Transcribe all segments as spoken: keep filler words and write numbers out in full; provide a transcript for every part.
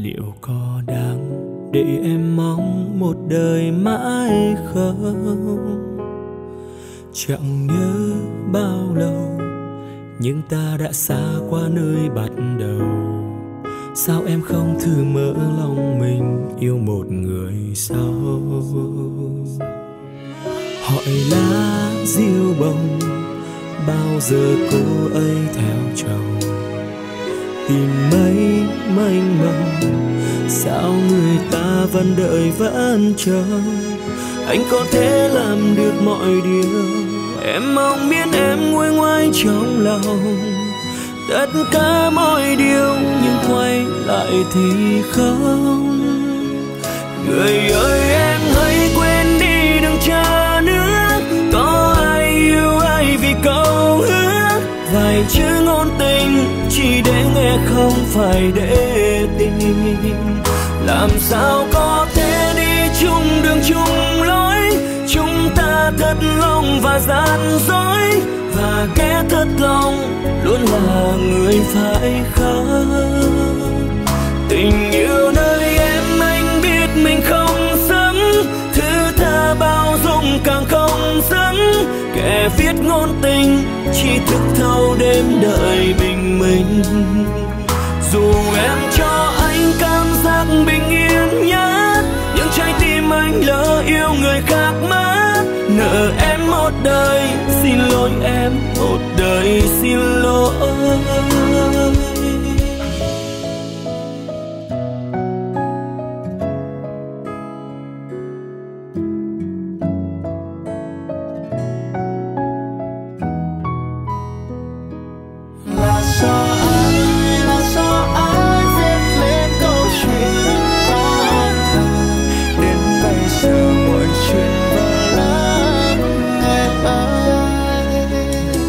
liệu có đáng để em mong một đời mãi không? Chẳng nhớ bao lâu nhưng ta đã xa qua nơi bắt đầu. Sao em không thử mở lòng mình yêu một người sau? Hỏi lá diêu bông bao giờ cô ấy theo chồng? Tìm mấy mênh mông sao người ta vẫn đợi vẫn chờ? Anh có thể làm được mọi điều em mong biết, em nguôi ngoai trong lòng tất cả mọi điều, nhưng quay lại thì không. Người ơi em hãy quên đi đừng chờ nữa, có ai yêu ai vì câu hứa vài chữ ngôn tình chỉ để nghe không phải để tình. Làm sao có thể đi chung đường chung lối, chúng ta thật lòng và gian dối, và kẻ thật lòng luôn là người phải không? Tình yêu nơi em anh biết mình không xứng, thứ tha bao dung càng không xứng. Kẻ viết ngôn tình chỉ thức thâu đêm đợi bình minh. Dù em cho anh cảm giác bình yên nhất, nhưng trái tim anh lỡ yêu người khác mất. Nợ em một đời, xin lỗi em một đời, xin lỗi. Là do ai, là do ai viết lên câu chuyện có thật, đến bây giờ mọi chuyện vỡ lắm em ơi.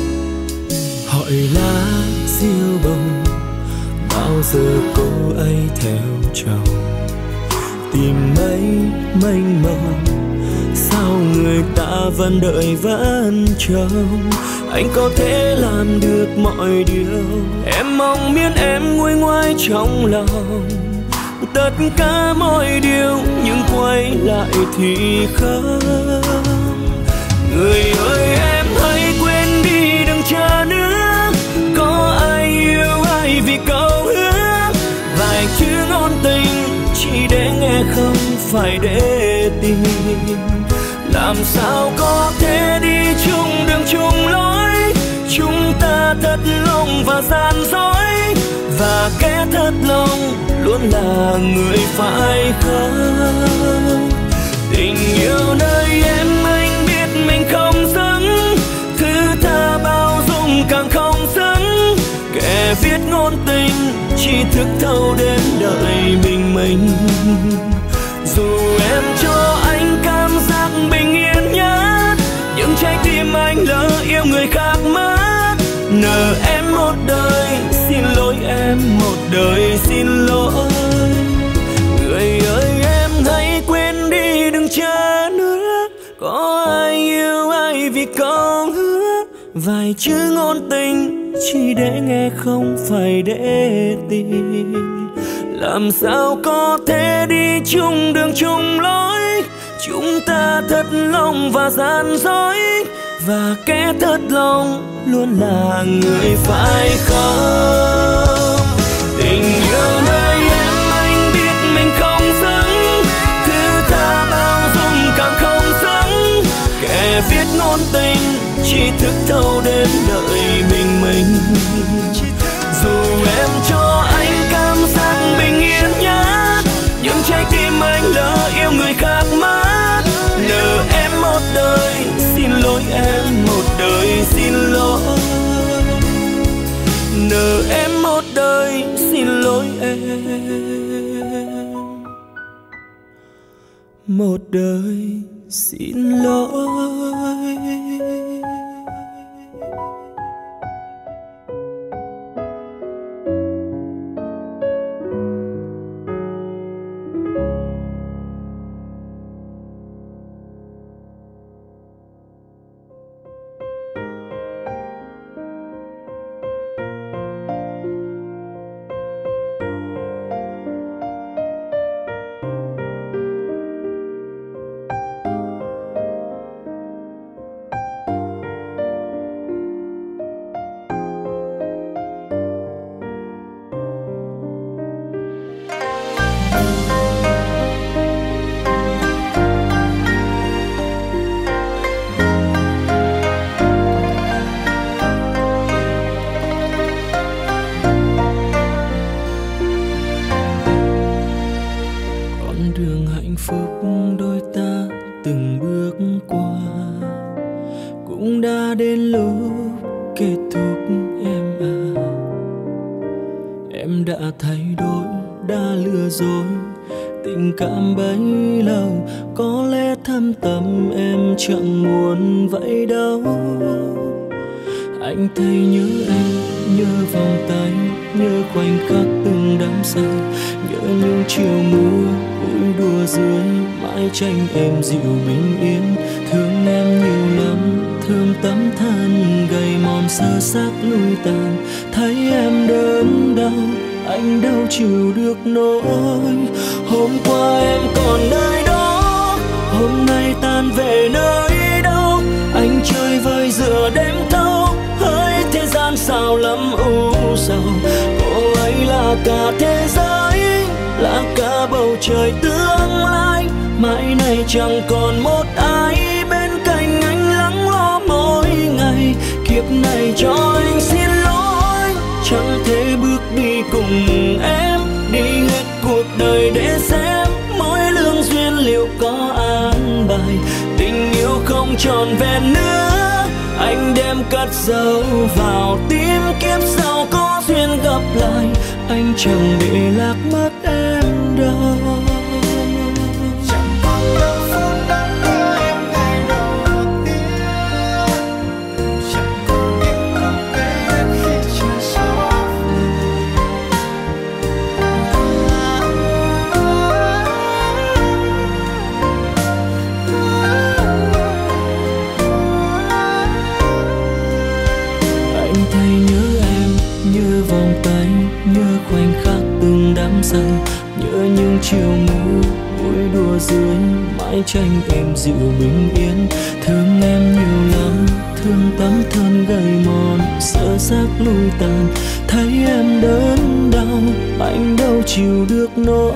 Hỏi lá diêu bông bao giờ cô ấy theo chồng? Tìm mấy mênh mông sao người ta vẫn đợi vẫn chờ? Anh có thể làm được mọi điều em mong biết, em nguôi ngoai trong lòng tất cả mọi điều, nhưng quay lại thì không. Người ơi em hãy quên đi đừng chờ nữa, có ai yêu ai vì câu hứa vài chữ ngôn tình chỉ để nghe không phải để tình. Làm sao có thể đi chung đường chung lối, chúng ta thật lòng và gian dối, và kẻ thật lòng luôn là người phải không? Tình yêu nơi em anh biết mình không xứng, thứ tha bao dung càng không xứng. Kẻ viết ngôn tình chỉ thức thâu đến đợi bình minh. Dù em cho anh cảm giác bình yên nhất, nhưng trái tim anh lỡ yêu người khác mất. Nợ em một đời, xin lỗi em một đời, xin lỗi. Người ơi em hãy quên đi đừng chờ nữa, có ai yêu ai vì câu hứa vài chữ ngôn tình chỉ để nghe không phải để tin. Làm sao có thể đi chung đường chung lối, chúng ta thật lòng và gian dối, và kẻ thật lòng luôn là người phải không? Tình yêu nơi em anh biết mình không xứng, thứ tha bao dung càng không xứng. Kẻ viết ngôn tình chỉ thức thâu đến đợi bình minh. Dù em cho anh cảm giác bình yên nhất, nhưng trái tim anh lỡ yêu người khác mất. Nợ em một đời, xin lỗi em một đời, xin lỗi. Nợ em một đời, xin lỗi em một đời, xin lỗi. em đã thay đổi, đã lừa dối. Tình cảm bấy lâu có lẽ thâm tâm em chẳng muốn vậy đâu. Anh thấy nhớ em, nhớ vòng tay, nhớ khoảnh khắc từng đắm say, nhớ những chiều mưa vui đùa dưới mái tranh em dịu bình yên. Thương em nhiều lắm, thương tấm thân gầy mòn sơ xác lui tàn. Thấy em đớn đau, anh đâu chịu được nỗi. Hôm qua em còn nơi đó, hôm nay tan về nơi đâu. Anh chơi vơi giữa đêm thâu, hỡi thế gian sao lắm u sầu. Cô ấy là cả thế giới, là cả bầu trời tương lai. Mãi này chẳng còn một ai bên cạnh anh lắng lo mỗi ngày. Kiếp này cho anh xin lỗi, chẳng thể bước đi cùng em, đi hết cuộc đời để xem mỗi lương duyên liệu có an bài. Tình yêu không tròn vẹn nữa, anh đem cất dấu vào tim. Kiếp sau có duyên gặp lại, anh chẳng để lạc mất em đâu. Chẳng còn đâu phút đắm đưa em ngày đầu tiên, chẳng còn những lúc về em khi chưa gió. Anh thấy nhớ em, nhớ vòng tay, nhớ khoảnh khắc từng đắm say, nhớ những chiều mưa vui đùa dưới mái tranh em dịu bình yên. Thương em nhiều lắm, thương tấm thân gầy mòn sơ xác lui tàn. Thấy em đớn đau, anh đâu chịu được nỗi.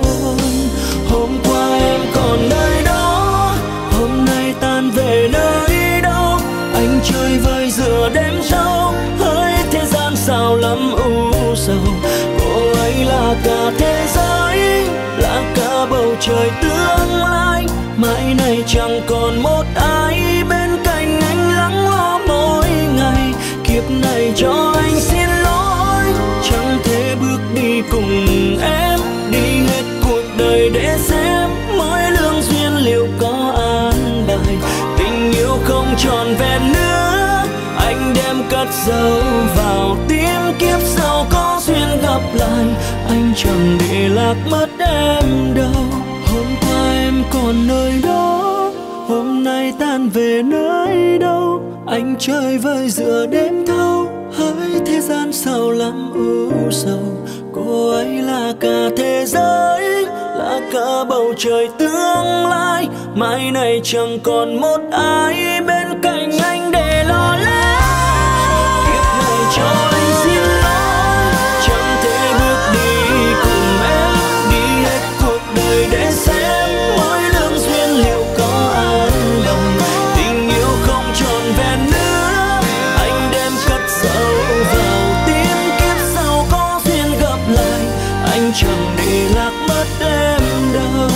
Hôm qua em còn nơi đó, hôm nay tan về nơi đâu. Anh chơi vơi giữa đêm sâu, hỡi thế gian sao lắm u sầu. Cô ấy là cả thế giới, là cả bầu trời tương lai. Mãi này chẳng còn một ai bên cạnh anh lắng lo mỗi ngày. Kiếp này cho anh xin lỗi, chẳng thể bước đi cùng em, đi hết cuộc đời để xem mỗi lương duyên liệu có an bài. Tình yêu không tròn vẹn nữa, anh đem cất dấu vào tim. Kiếp sau có duyên gặp lại, anh chẳng để lạc mất em đâu. Hôm qua em còn nơi đó, hôm nay tan về nơi đâu. Anh chơi vơi giữa đêm thâu, hỡi thế gian sao lắm u sầu. Cô ấy là cả thế giới, là cả bầu trời tương lai. Mãi này chẳng còn một ai bên cạnh anh để lo lắng. Kiếp này cho anh xin lỗi, chẳng thể bước đi cùng em, đi hết cuộc đời để xem mỗi lương duyên liệu có an lòng. Tình yêu không tròn vẹn nữa, anh đem cất dấu vào tim. Kiếp sau có duyên gặp lại, anh chẳng để lạc mất em đâu.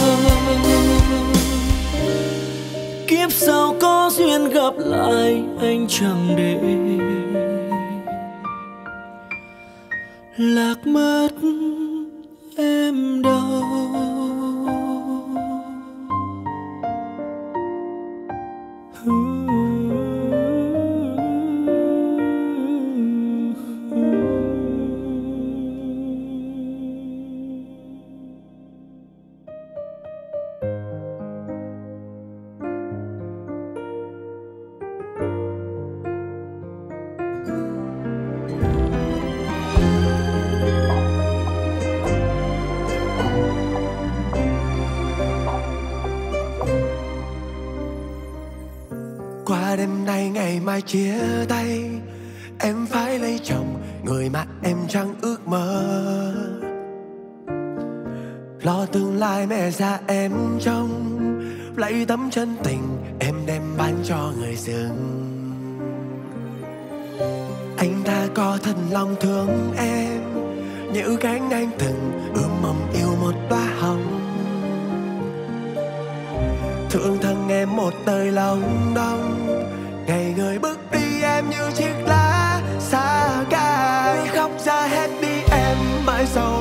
Kiếp sau có duyên gặp lại, anh chẳng để lạc mất em đâu. Qua đêm nay ngày mai chia tay, em phải lấy chồng, người mà em chẳng ước mơ. Lo tương lai mẹ già em trông, lấy tấm chân tình em đem bán cho người dưng. Anh ta có thật lòng thương em, như cánh anh từng ươm mầm yêu một đóa hồng. Thương thân em một đời lòng đông, ngày người bước đi em như chiếc lá xa cay. Khóc ra hết đi em, mãi sau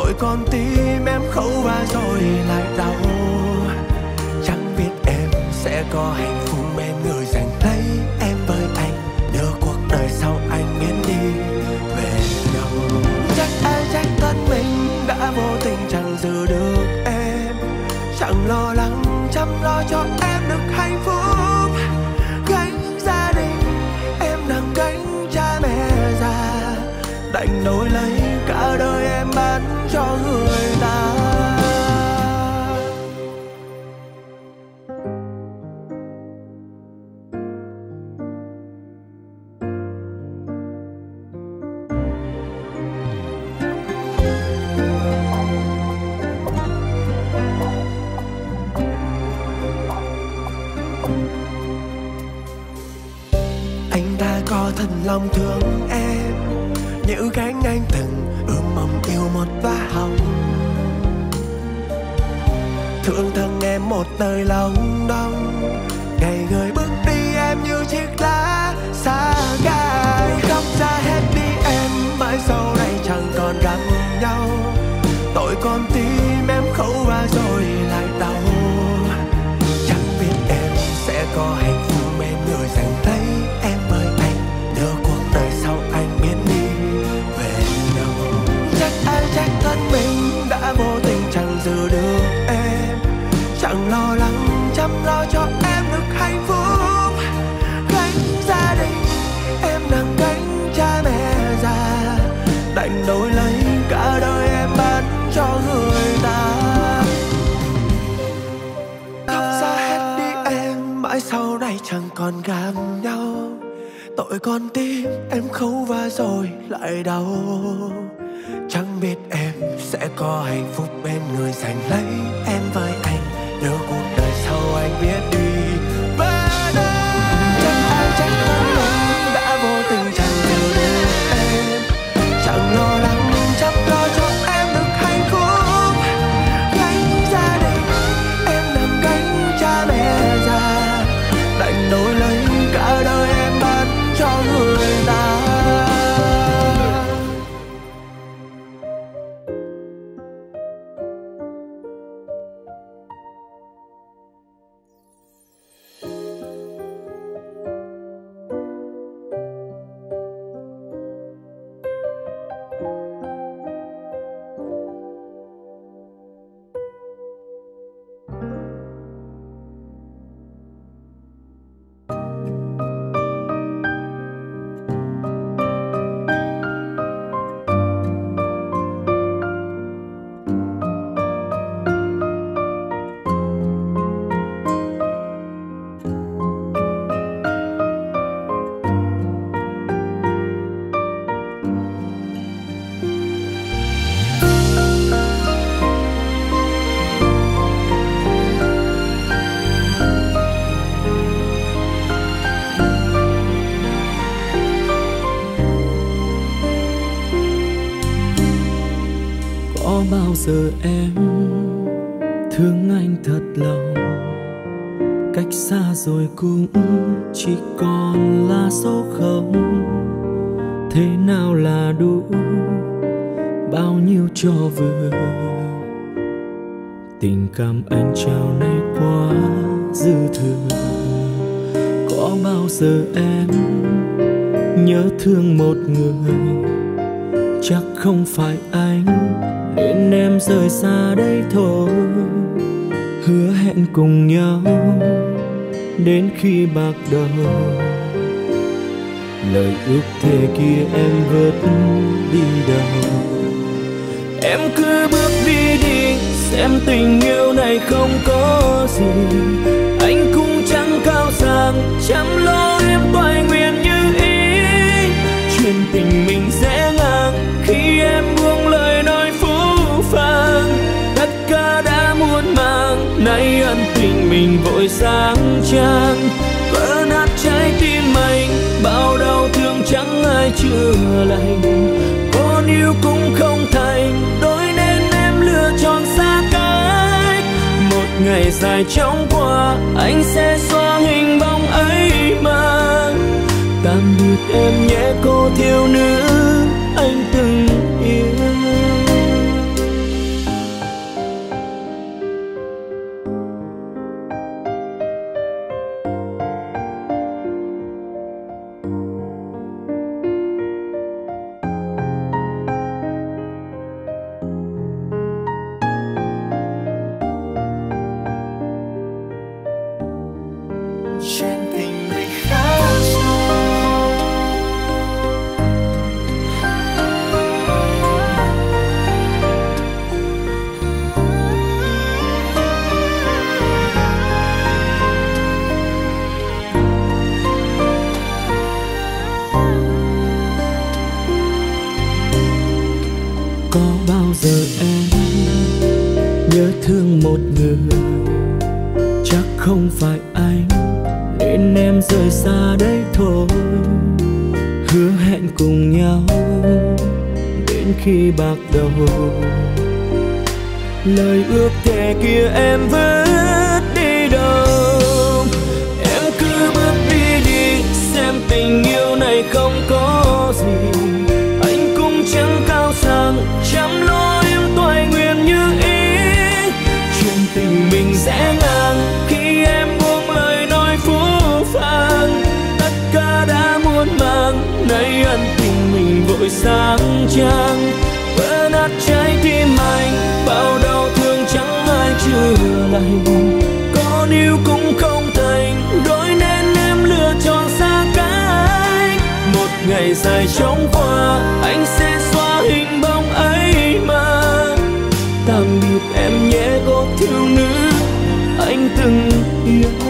Tội con tim em khâu và rồi lại đau. Chẳng biết em sẽ có hạnh phúc bên người giành lấy em với anh, đưa cuộc đời sau anh biến đi về đâu. Chắc ai trách thân mình đã vô tình chẳng giữ được em, chẳng lo lắng chăm lo cho em được hạnh phúc. Gánh gia đình em đang gánh cha mẹ già, đành đổi lấy cả đời em bán cho người ta. Anh ta có thật lòng thương em, những cánh anh từng ươm mầm yêu một vá hồng. Thương thân em một đời lòng đông, ngày người bước đi em như chiếc lá xa gai. Khóc ra hết đi em, mãi sau này chẳng còn gặp nhau. Tội con tim em khâu và rồi lại đau. Chẳng biết em sẽ có hạnh phúc bên người giành lấy em với anh, đưa cuộc đời sau anh biến đi về đâu. Chắc ai trách thân mình đã vô tình chẳng giữ được em, chẳng lo lắng chăm lo cho em được hạnh phúc. Gánh gia đình em đang gánh cha mẹ già, đành đổi lấy cả đời em bán cho người ta. Khóc ra hết đi em, mãi sau này chẳng còn gặp nhau. Tội con tim em khâu và rồi lại đau. Chẳng biết em sẽ có hạnh phúc bên người giành lấy em với anh, đưa cuộc đời sau anh biết đi về đâu. Chẳng ai trách thân mình đã vô tình chẳng giữ được em, chẳng lo lắng chăm lo cho em được hạnh phúc. Gánh gia đình em đang gánh cha mẹ già, đành đổi lấy cả đời em bán cho người ta. Bao giờ em thương anh thật lòng, cách xa rồi cũng chỉ còn là số không. Thế nào là đủ, bao nhiêu cho vừa. Tình cảm anh trao này quá dư thừa. Có bao giờ em nhớ thương một người, chắc không phải anh nên em rời xa đây thôi. Hứa hẹn cùng nhau đến khi bạc đầu, lời ước thề kia em vớt đi đâu. Em cứ bước đi đi, xem tình yêu này không có gì. Anh cũng chẳng cao sang, chăm lo em toại nguyện như ý. Chuyện tình mình sẽ ngang khi em buông lời nói phũ phàng. Tất cả đã muộn màng, nay ân tình mình vội sáng trang. Vỡ nát trái tim anh, bao đau thương chẳng ai chữa lành. Con yêu cũng không thành, đôi nên em lựa chọn xa cách. Một ngày dài chóng qua, anh sẽ xóa hình bóng ấy mà. Tạm biệt em nhé cô thiếu nữ anh từng yêu. giờ em nhớ thương một người, chắc không phải anh nên em rời xa đây thôi. Hứa hẹn cùng nhau đến khi bạc đầu, lời ước thề kia em vứt đi đâu. Em cứ bước đi đi, xem tình yêu này không có gì. Anh cũng chẳng cao sang, chẳng lo em toại nguyện như ý. Chuyện tình mình sẽ ngang khi em buông lời nói phũ phàng. Tất cả đã muộn màng, nay ân tình mình vội sáng trang. Vỡ nát trái tim anh, bao đau thương chẳng ai chữa lành. Có níu cũng không thành, đôi nên em lựa chọn xa cách. Một ngày dài trống qua, anh sẽ xóa hình bóng ấy mà. Tạm biệt em nhé cô thiếu nữ anh từng yêu.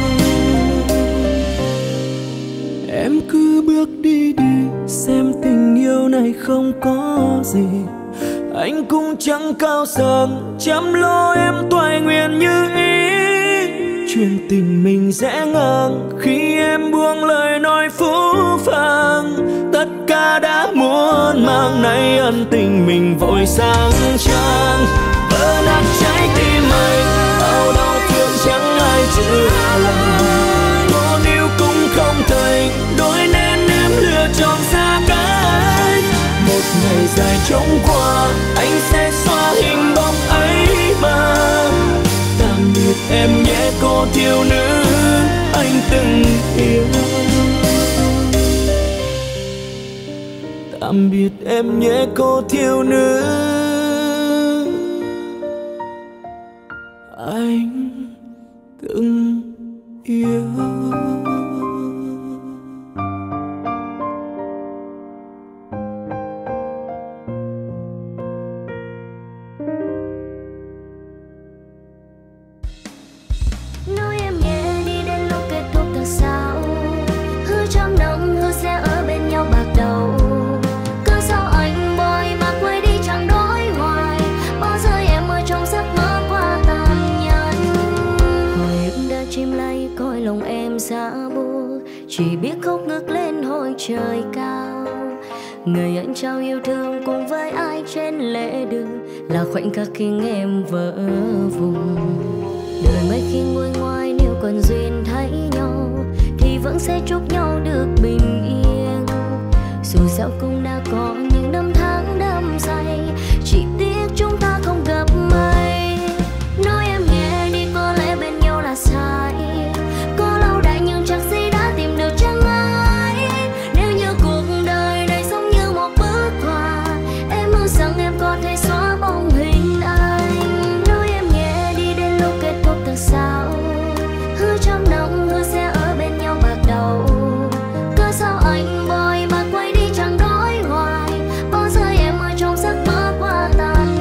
Em cứ bước đi đi, xem tình yêu này không có gì. Anh cũng chẳng cao sang, chăm lo em toại nguyện như ý. Chuyện tình mình sẽ ngang khi em buông lời nói phũ phàng. Tất cả đã muộn màng, nay ân tình mình vội sáng trang. Vỡ nát trái tim anh, bao đau thương chẳng ai chữa lành. Có níu cũng không thành, đôi nên em lựa chọn xa cách. Một ngày dài trống qua, anh sẽ xóa hình bóng ấy mà. Tạm biệt em nhé cô thiếu nữ anh từng yêu. Tạm biệt em nhé cô thiếu nữ anh từng yêu. Nói em nghe đi đến lúc kết thúc thật sao. Hứa trăm năm hứa sẽ ở bên nhau bạc đầu. Cứ sao anh boy mà quay đi chẳng đổi hoài. Bao giờ em ở trong giấc mơ quá tàn nhẫn. Hồi em đã chìm lay coi lòng em xa buốt, chỉ biết khóc ngước lên hồi trời cao. Người anh trao yêu thương cùng với ai trên lễ đường là khoảnh khắc khiến em vỡ vùng. Đời mấy khi nguôi ngoai, nếu còn duyên thấy nhau thì vẫn sẽ chúc nhau được bình yên. Dù sao cũng đã có những năm tháng đắm say, chỉ tiếc chúng ta không gặp may. Nói em nghe đi, có lẽ bên nhau là sai. Có lâu đã nhưng chắc gì đã tìm được chẳng ai. Nếu như cuộc đời này giống như một bức họa, em mong rằng em có thể xóa bóng hình anh. Nói em nghe đi đến lúc kết thúc thật sao. Hứa trăm năm hứa sẽ ở bên nhau bạc đầu. Cớ sao anh boy mà quay đi chẳng đổi hoài. Bao giờ em ở trong giấc mơ quá tàn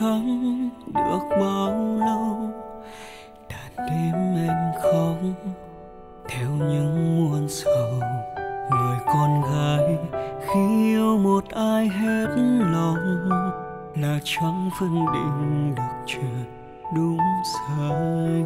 chẳng được bao lâu. Đàn đêm em khóc theo những muôn sầu. Người con gái khi yêu một ai hết lòng là chẳng phân định được chuyện đúng sai.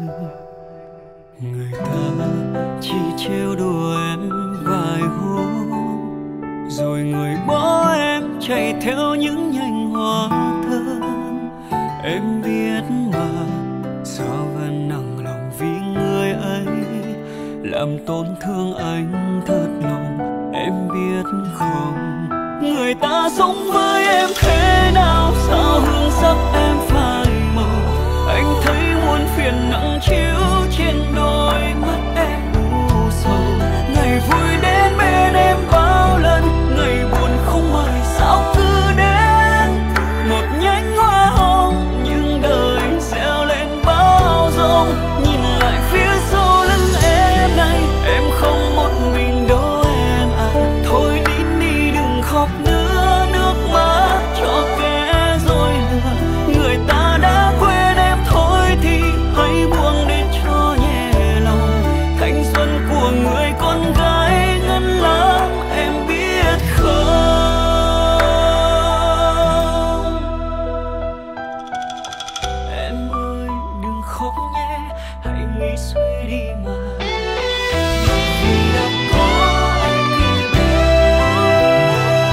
Người ta chỉ trêu đùa em vài hôm, rồi người bỏ em chạy theo những nhành hoa thơm. Em biết mà sao vẫn nặng lòng vì người ấy làm tổn thương anh thật lòng. Em biết không, người ta sống với em thế nào, sao hương sắc em phai màu. Anh thấy muôn phiền nặng chiếu trên đôi mắt em u sầu. Ngày vui đến bên em bao lần, ngày buồn không mời sao cứ đến. Một nhánh hoa hồng nhưng đời gieo lên bao giông. Nhìn lại phía sau lưng em này, em không một mình đâu em à. Thôi đi đi đừng khóc nữa, nước mắt cho kẻ dối lừa. Người ta đã quên em thôi thì hãy buông đến cho nhẹ lòng. Thanh xuân của người con gái ngắn lắm em biết không. Em ơi đừng khóc nhé, hãy nghĩ suy đi mà. Vì đã có anh kề bên.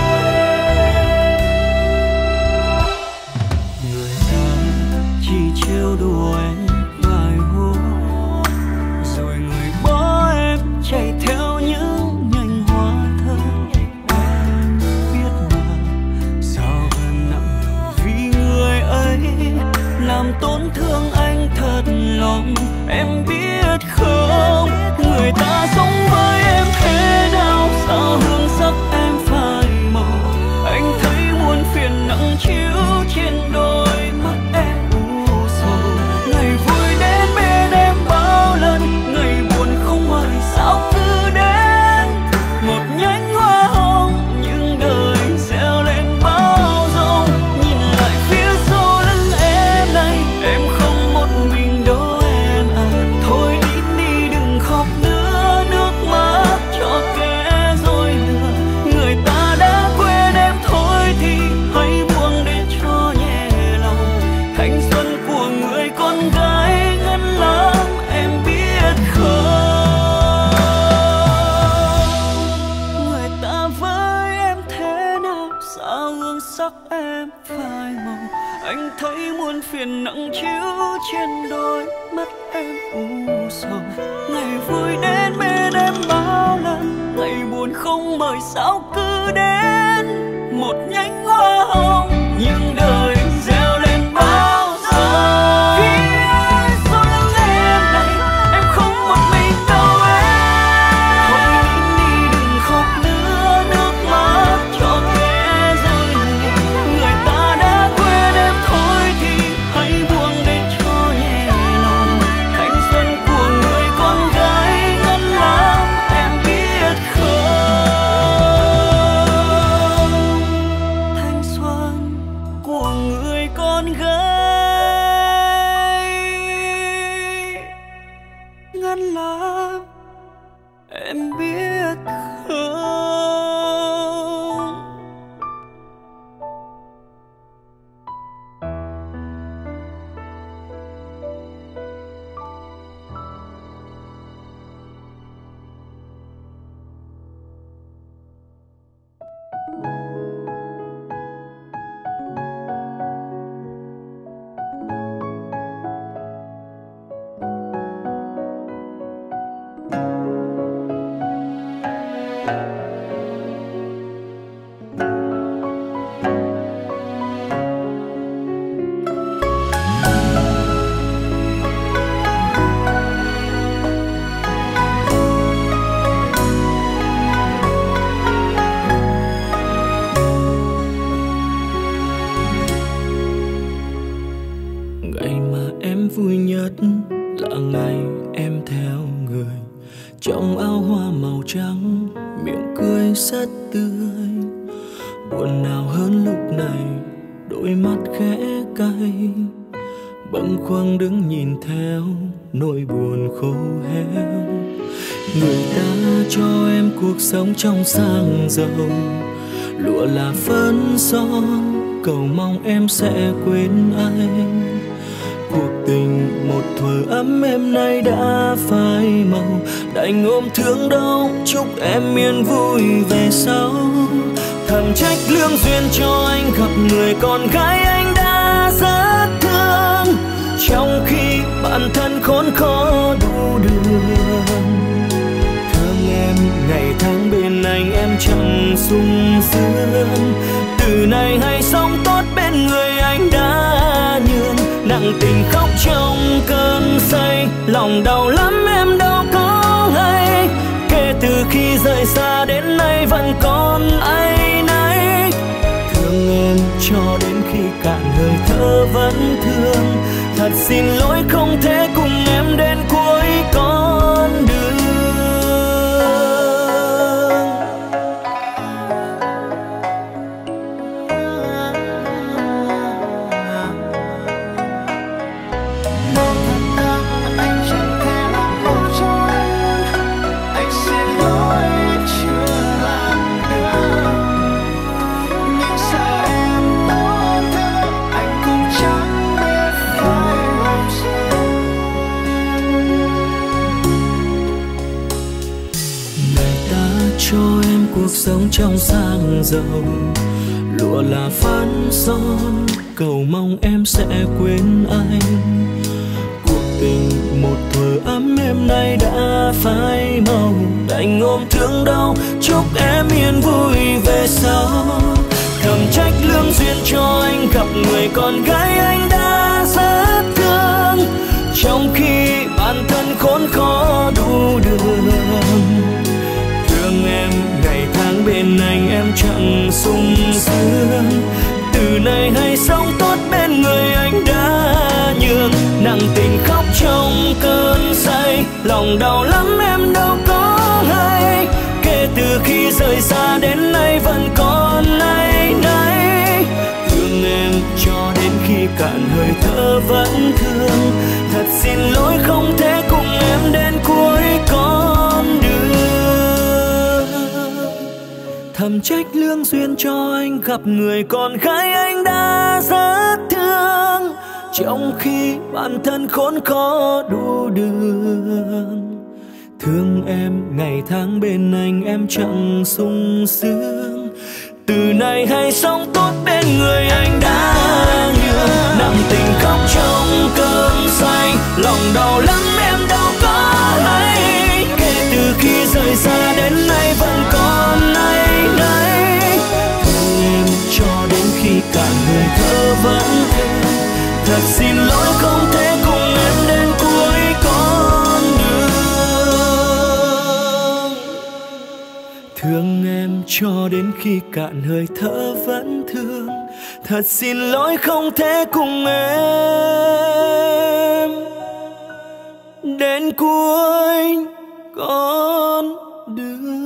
Người ta chỉ trêu đùa em vài hôm, rồi người bỏ em chạy theo những nhành hoa thơm. Em biết mà sao vẫn nặng lòng vì người ấy làm tổn thương anh thật lòng. Em biết không, người ta sống với em thế nào, sao hương sắc em phai màu. Anh thấy muôn phiền nặng chiếu trên đôi mắt em u sầu. Ngày vui đến bên em bao lần, ngày buồn không mời sao cứ đến. Một nhánh hoa hồng nhưng đời gieo lên bao giông. Nhìn lại phía sau lưng em này, em không một mình đâu em à. Thôi đi đi đừng khóc nữa, nước mắt cho kẻ dối lừa. Người ta đã quên em thôi thì hãy buông đến cho nhẹ lòng. Thanh xuân của người con gái ngắn lắm em biết không. Người ta với em thế nào, sao hương sắc em phai màu. Anh thấy muôn phiền nặng chiếu trên đôi mắt em u sầu. Ngày vui đến bên em bao lần, ngày buồn không mời sao cứ đến. Một nhánh hoa hồng nhưng đời gieo lên bao giờ. Phía sau lưng em này, em không một mình đâu em. Thôi đi đừng khóc nữa, nước mắt cho kẻ dối lừa. Người ta đã quên em thôi thì hãy buông đến cho nhẹ lòng. Thanh xuân của người con gái ngắn lắm em biết không. Thanh xuân của người con gái ngắn lắm em biết không. vui nhất là ngày em theo người trong áo hoa màu trắng, miệng cười rất tươi. Buồn nào hơn lúc này đôi mắt khẽ cay, bâng khuâng đứng nhìn theo nỗi buồn khô héo. Người ta cho em cuộc sống trong sang giàu, lụa là phấn son, cầu mong em sẽ quên anh. Cuộc tình một thuở ấm êm nay đã phai màu, đành ôm thương đau chúc em yên vui về sau. Thầm trách lương duyên cho anh gặp người con gái anh đã rất thương, trong khi bản thân khốn khó đủ đường. Thương em ngày tháng bên anh em chẳng sung sướng, từ nay hãy sống tốt bên người anh đã nhường. Nặng tình khóc trong cơn say, lòng đau lắm em đâu có hay. Kể từ khi rời xa đến nay vẫn còn áy náy. Thương em cho đến khi cạn hơi thở vẫn thương. Thật xin lỗi không thể cùng em đến cuối con đường. Cuộc sống trong sang giàu, lụa là phấn son, cầu mong em sẽ quên anh. Cuộc tình một thuở ấm êm nay đã phai màu, đành ôm thương đau chúc em yên vui về sau. Thầm trách lương duyên cho anh gặp người con gái anh đã rất thương, trong khi bản thân khốn khó đủ đường. Thương em ngày tháng bên anh em chẳng sung sướng, từ nay hãy sống tốt bên người anh đã nhường. Nặng tình khóc trong cơn say, lòng đau lắm em đâu có hay. Kể từ khi rời xa đến nay vẫn còn áy náy. Thương em cho đến khi cạn hơi thở vẫn thương. Thật xin lỗi không thể cùng em đến cuối con đường. Thầm trách lương duyên cho anh gặp người con gái anh đã rất thương, trong khi bản thân khốn khó đủ đường. Thương em ngày tháng bên anh em chẳng sung sướng, từ nay hãy sống tốt bên người anh đã nhường. Nặng tình khóc trong cơn say, lòng đau lắm em đâu có hay. Kể từ khi rời xa đến nay vẫn còn áy náy. Thương em cho đến khi cạn hơi thở vẫn thương. Thật xin lỗi không thể cùng em đến cuối con đường. Thương em cho đến khi cạn hơi thở vẫn thương. Thật xin lỗi không thể cùng em đến cuối con đường.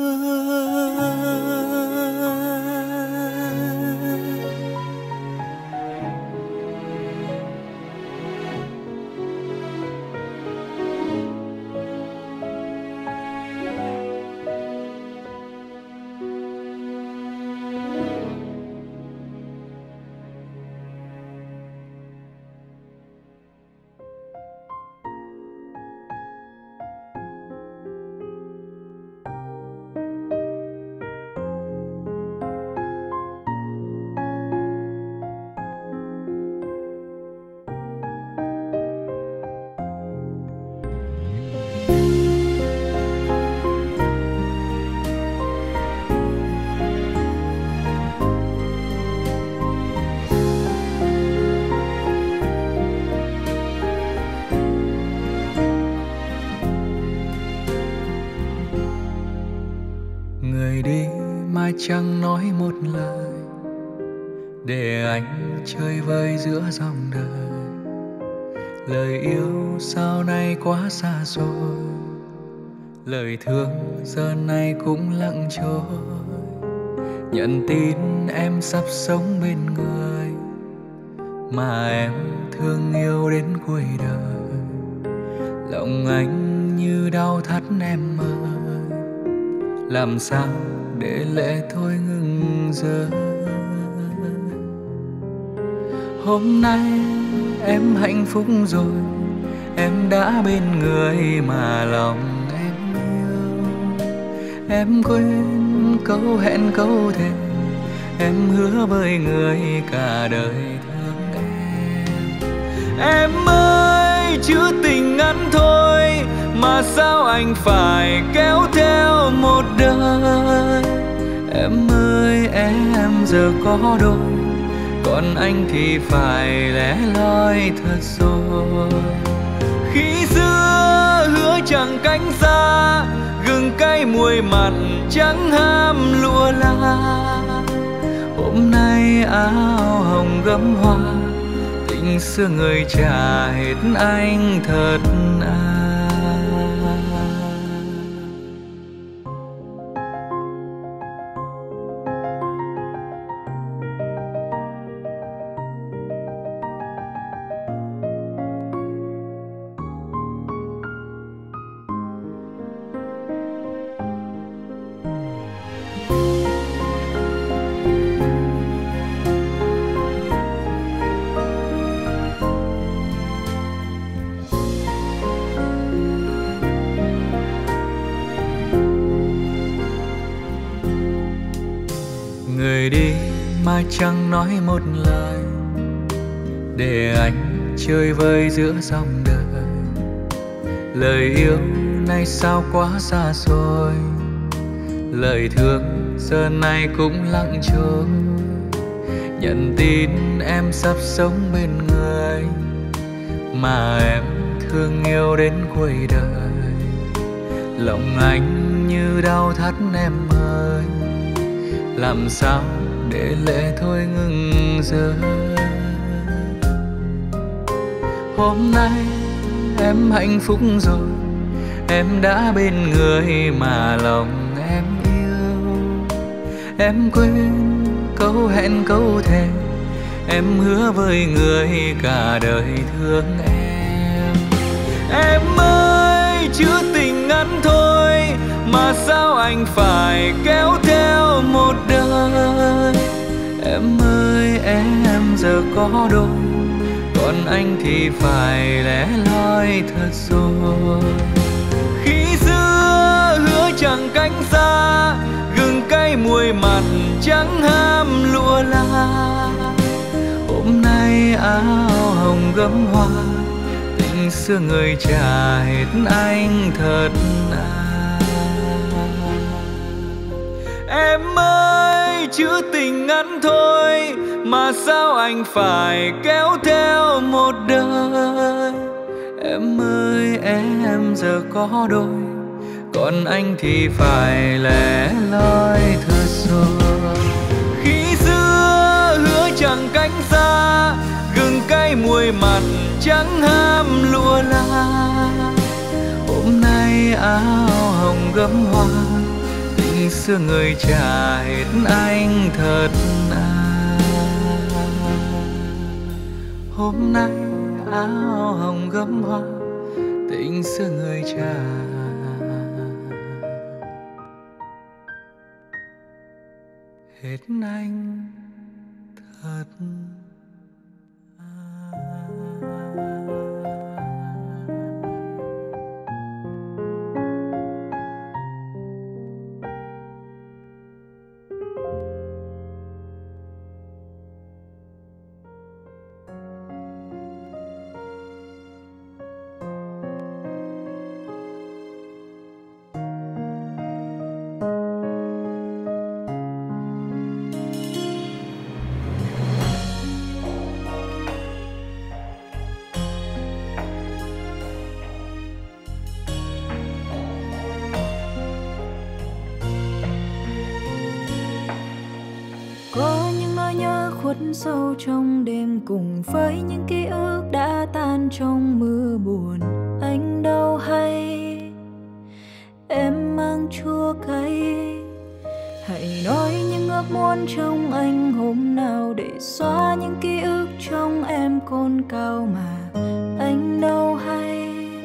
Chẳng nói một lời để anh chơi vơi giữa dòng đời. Lời yêu sau này quá xa xôi, lời thương giờ này cũng lặng trôi. Nhận tin em sắp sống bên người, mà em thương yêu đến cuối đời. Lòng anh như đau thắt em ơi, làm sao để lệ thôi ngừng rơi. Hôm nay em hạnh phúc rồi, em đã bên người mà lòng em yêu. Em quên câu hẹn câu thề, em hứa với người cả đời thương em. Em ơi, chữ tình ngắn thôi mà sao anh phải kéo theo một đời. Em ơi em giờ có đôi, còn anh thì phải lẻ loi thật rồi. Khi xưa hứa chẳng cánh xa, gừng cay muối mặn chẳng ham lụa la. Hôm nay áo hồng gấm hoa, tình xưa người trả hết anh thật à. Người đi mà chẳng nói một lời, để anh chơi vơi giữa dòng đời. Lời yêu nay sao quá xa xôi, lời thương giờ này cũng lặng trôi. Nhận tin em sắp sống bên người mà em thương yêu đến cuối đời. Lòng anh như đau thắt em ơi, làm sao để lệ thôi ngừng rơi. Hôm nay em hạnh phúc rồi, em đã bên người mà lòng em yêu. Em quên câu hẹn câu thề, em hứa với người cả đời thương em. Em ơi, chữ tình ngắn thôi mà sao anh phải kéo theo một đời. Em ơi em giờ có đôi, còn anh thì phải lẻ loi thật rồi. Khi xưa hứa chẳng cánh xa, gừng cay muối mặn chẳng ham lụa la. Hôm nay áo hồng gấm hoa, tình xưa người trả hết anh thật à. Em ơi, chữ tình ngắn thôi mà sao anh phải kéo theo một đời. Em ơi em giờ có đôi, còn anh thì phải lẻ loi thật rồi. Khi xưa hứa chẳng cánh xa, gừng cay muối mặn chẳng ham lụa la. Hôm nay áo hồng gấm hoa, tình xưa người trả hết anh thật à. Hôm nay áo hồng gấm hoa, tình xưa người trả hết anh thật à. Có những nỗi nhớ khuất sâu trong đêm, cùng với những ký ức đã tan trong mưa buồn. Anh đâu hay em mang chua cay, Hãy nói những ước muốn trong anh hôm nào để xóa những ký ức trong em cồn cào mà anh đâu hay.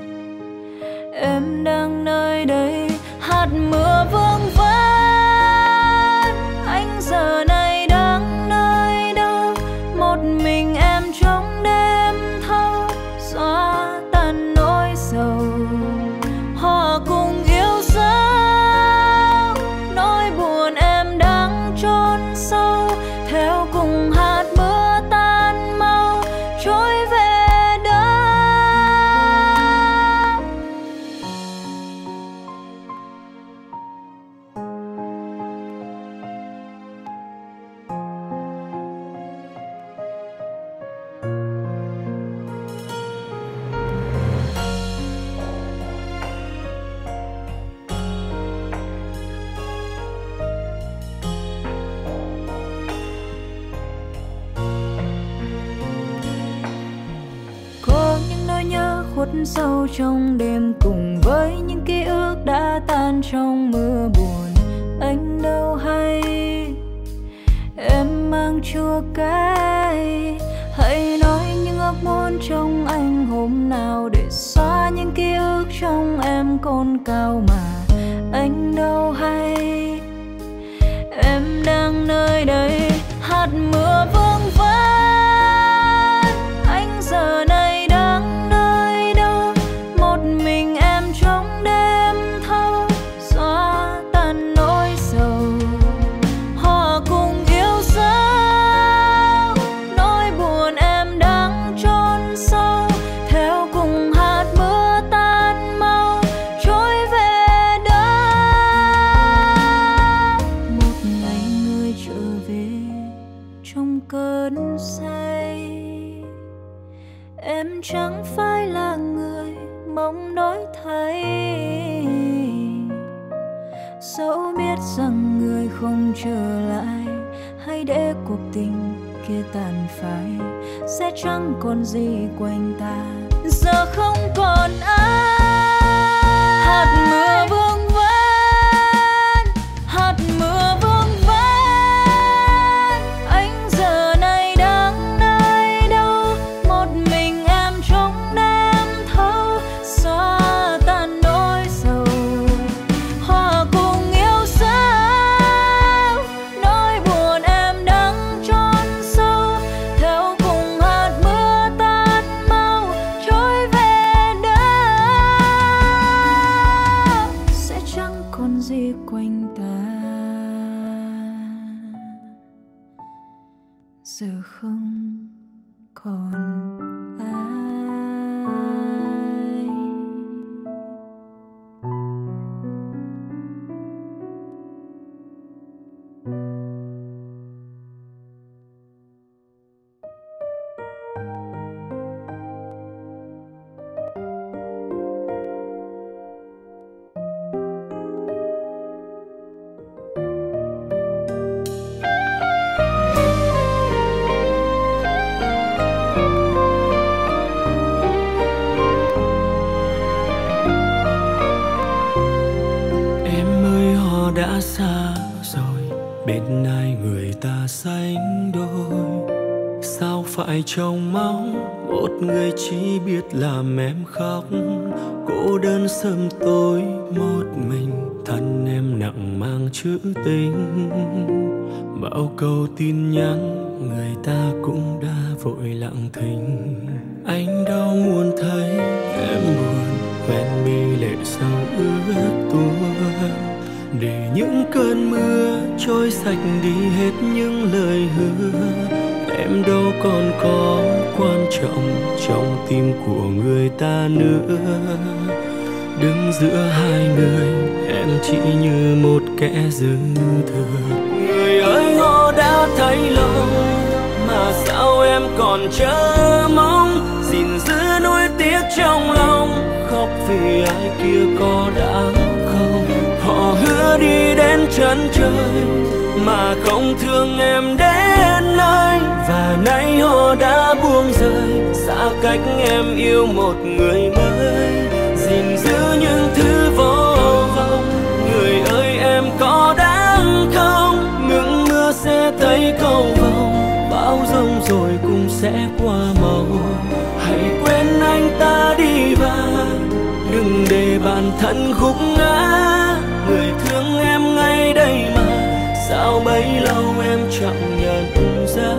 Em đang nơi đây hạt mưa vương vấn, anh giờ này đang nơi đâu? Một mình em trong đêm thâu xóa tan nỗi sầu. Họ cùng yêu dấu nỗi buồn em đang chôn sâu, theo cùng hạt mưa tan mau trôi về đâu. Có những nỗi nhớ khuất sâu trong đêm cùng với những ký ức đã tan trong mưa buồn anh đâu hay. Em mang chua cay, hãy nói những ước muốn trong anh hôm nào để xóa những ký ức trong em cồn cào mà anh đâu hay. Em đang nơi đây hạt mưa vương vấn, anh giờ này đang nơi đâu? Một mình em trong đêm thâu xóa tan nỗi sầu. Họ cùng yêu dấu nỗi buồn em đang chôn sâu, theo cùng hạt mưa tan mau trôi về đâu. Một ngày người trở về trong cơn say, em chẳng phải là người mong đổi thay. Dẫu biết rằng người không trở lại, hãy để cuộc tình kia tàn phai, sẽ chẳng còn gì quanh ta, giờ không còn ai. Hạt mưa vương vấn, hạt mưa vương vấn, anh giờ này đang nơi đâu? Một mình em trong đêm thâu xóa tan nỗi sầu. Họ cùng yêu dấu nỗi buồn em đang chôn sâu, theo cùng hạt mưa tan mau trôi về đâu. Sẽ chẳng còn gì quanh ta, giờ không còn ai. Em ơi họ đã xa rồi, bên ai người ta sánh đôi. Sao phải trông mong một người chỉ biết làm em khóc, cô đơn sớm tối một mình, thân em nặng mang chữ tình. Bao câu tin nhắn người ta cũng đã vội lặng thinh. Anh đâu muốn thấy em buồn, quen mi lệ sâu ướt tuôn, để những cơn mưa trôi sạch đi hết những lời hứa. Em đâu còn có quan trọng trong tim của người ta nữa. Đứng giữa hai người em chỉ như một kẻ dư thừa. Người ơi họ đã thấy lâu mà sao em còn chờ mong, gìn giữ nỗi tiếc trong lòng, khóc vì ai kia có đáng không. Họ hứa đi đến chân trời mà không thương em đến nơi, và nay họ đã buông rơi xa cách em yêu một người mới. Gìn giữ những thứ vô vọng, người ơi em có đáng không? sẽ qua màu. Hãy quên anh ta đi và đừng để bản thân gục ngã. Người thương em ngay đây mà sao bấy lâu em chẳng nhận ra.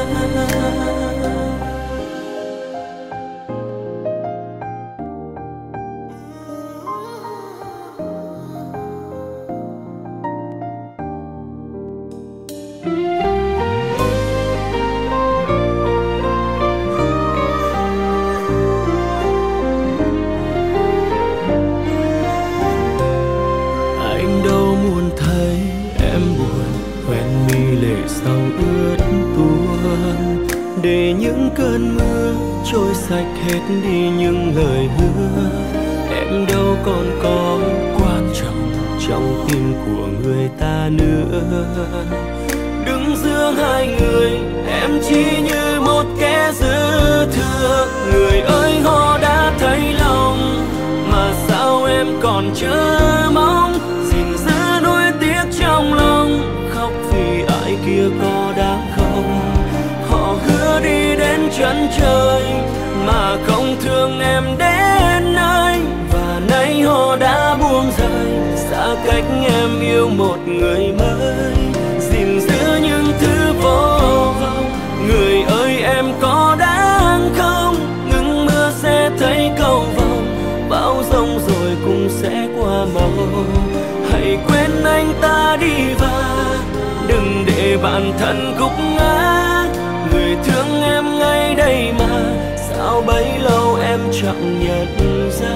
Để những cơn mưa trôi sạch hết đi những lời hứa. Em đâu còn có quan trọng trong tim của người ta nữa. Đứng giữa hai người em chỉ như một kẻ dư thừa. Người ơi họ đã thấy lòng mà sao em còn chờ mong. Gìn giữ nuối tiếc trong lòng, khóc vì ai kia có đáng không. Họ hứa đi đến chân trời mà không thương em đến nơi. Và nay họ đã buông rời xa cách em yêu một người mới. Gìn giữ những thứ vô vọng. Người ơi em có đáng không. Ngừng mưa sẽ thấy cầu vồng. Bão giông rồi cũng sẽ qua màu. Hãy quên anh ta đi và đừng để bản thân gục ngã. Người thương em ngay đây mà sao bấy lâu em chẳng nhận ra.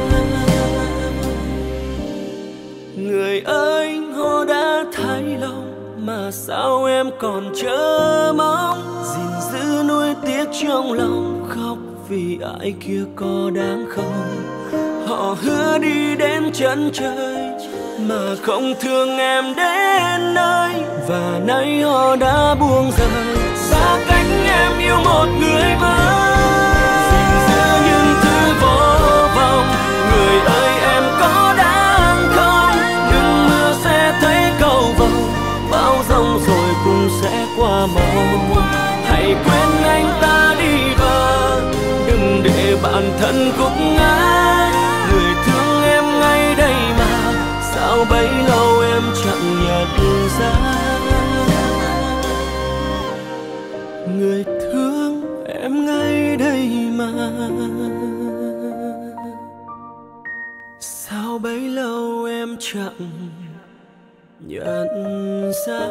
Người ơi họ đã thấy lòng mà sao em còn chờ mong. Gìn giữ nuối tiếc trong lòng, khóc vì ai kia có đáng không. Họ hứa đi đến chân trời mà không thương em đến nơi. Và nay họ đã buông rời xa cách em yêu một người mới. Gìn giữ những thứ vô vọng. Người ơi em có đáng không. Đừng mưa sẽ thấy cầu vồng. Bão giông rồi cũng sẽ qua màu. Hãy quên anh ta đi và đừng để bản thân gục ngã. Người thương em ngay đây mà sao bấy lâu em chẳng nhận ra. Người thương em ngay đây mà sao bấy lâu em chẳng nhận ra.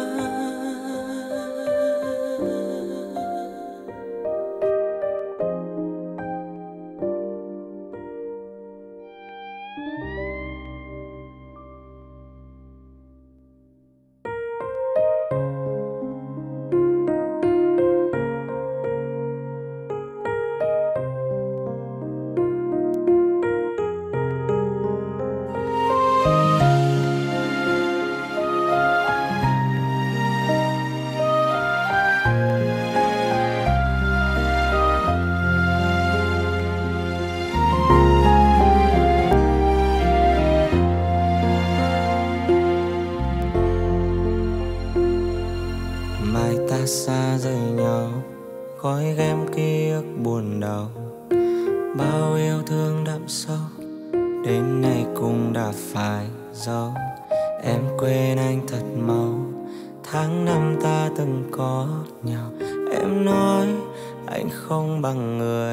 Xa rời nhau, gói ghém ký ức buồn đau. Bao yêu thương đậm sâu, đến nay cũng đã phải dấu. Em quên anh thật mau, tháng năm ta từng có nhau. Em nói anh không bằng người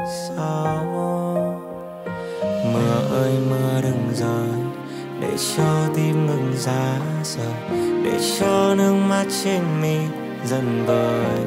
sao. Mưa ơi mưa đừng rơi, để cho tim ngừng giá rời, để cho nước mắt trên mi dần vơi.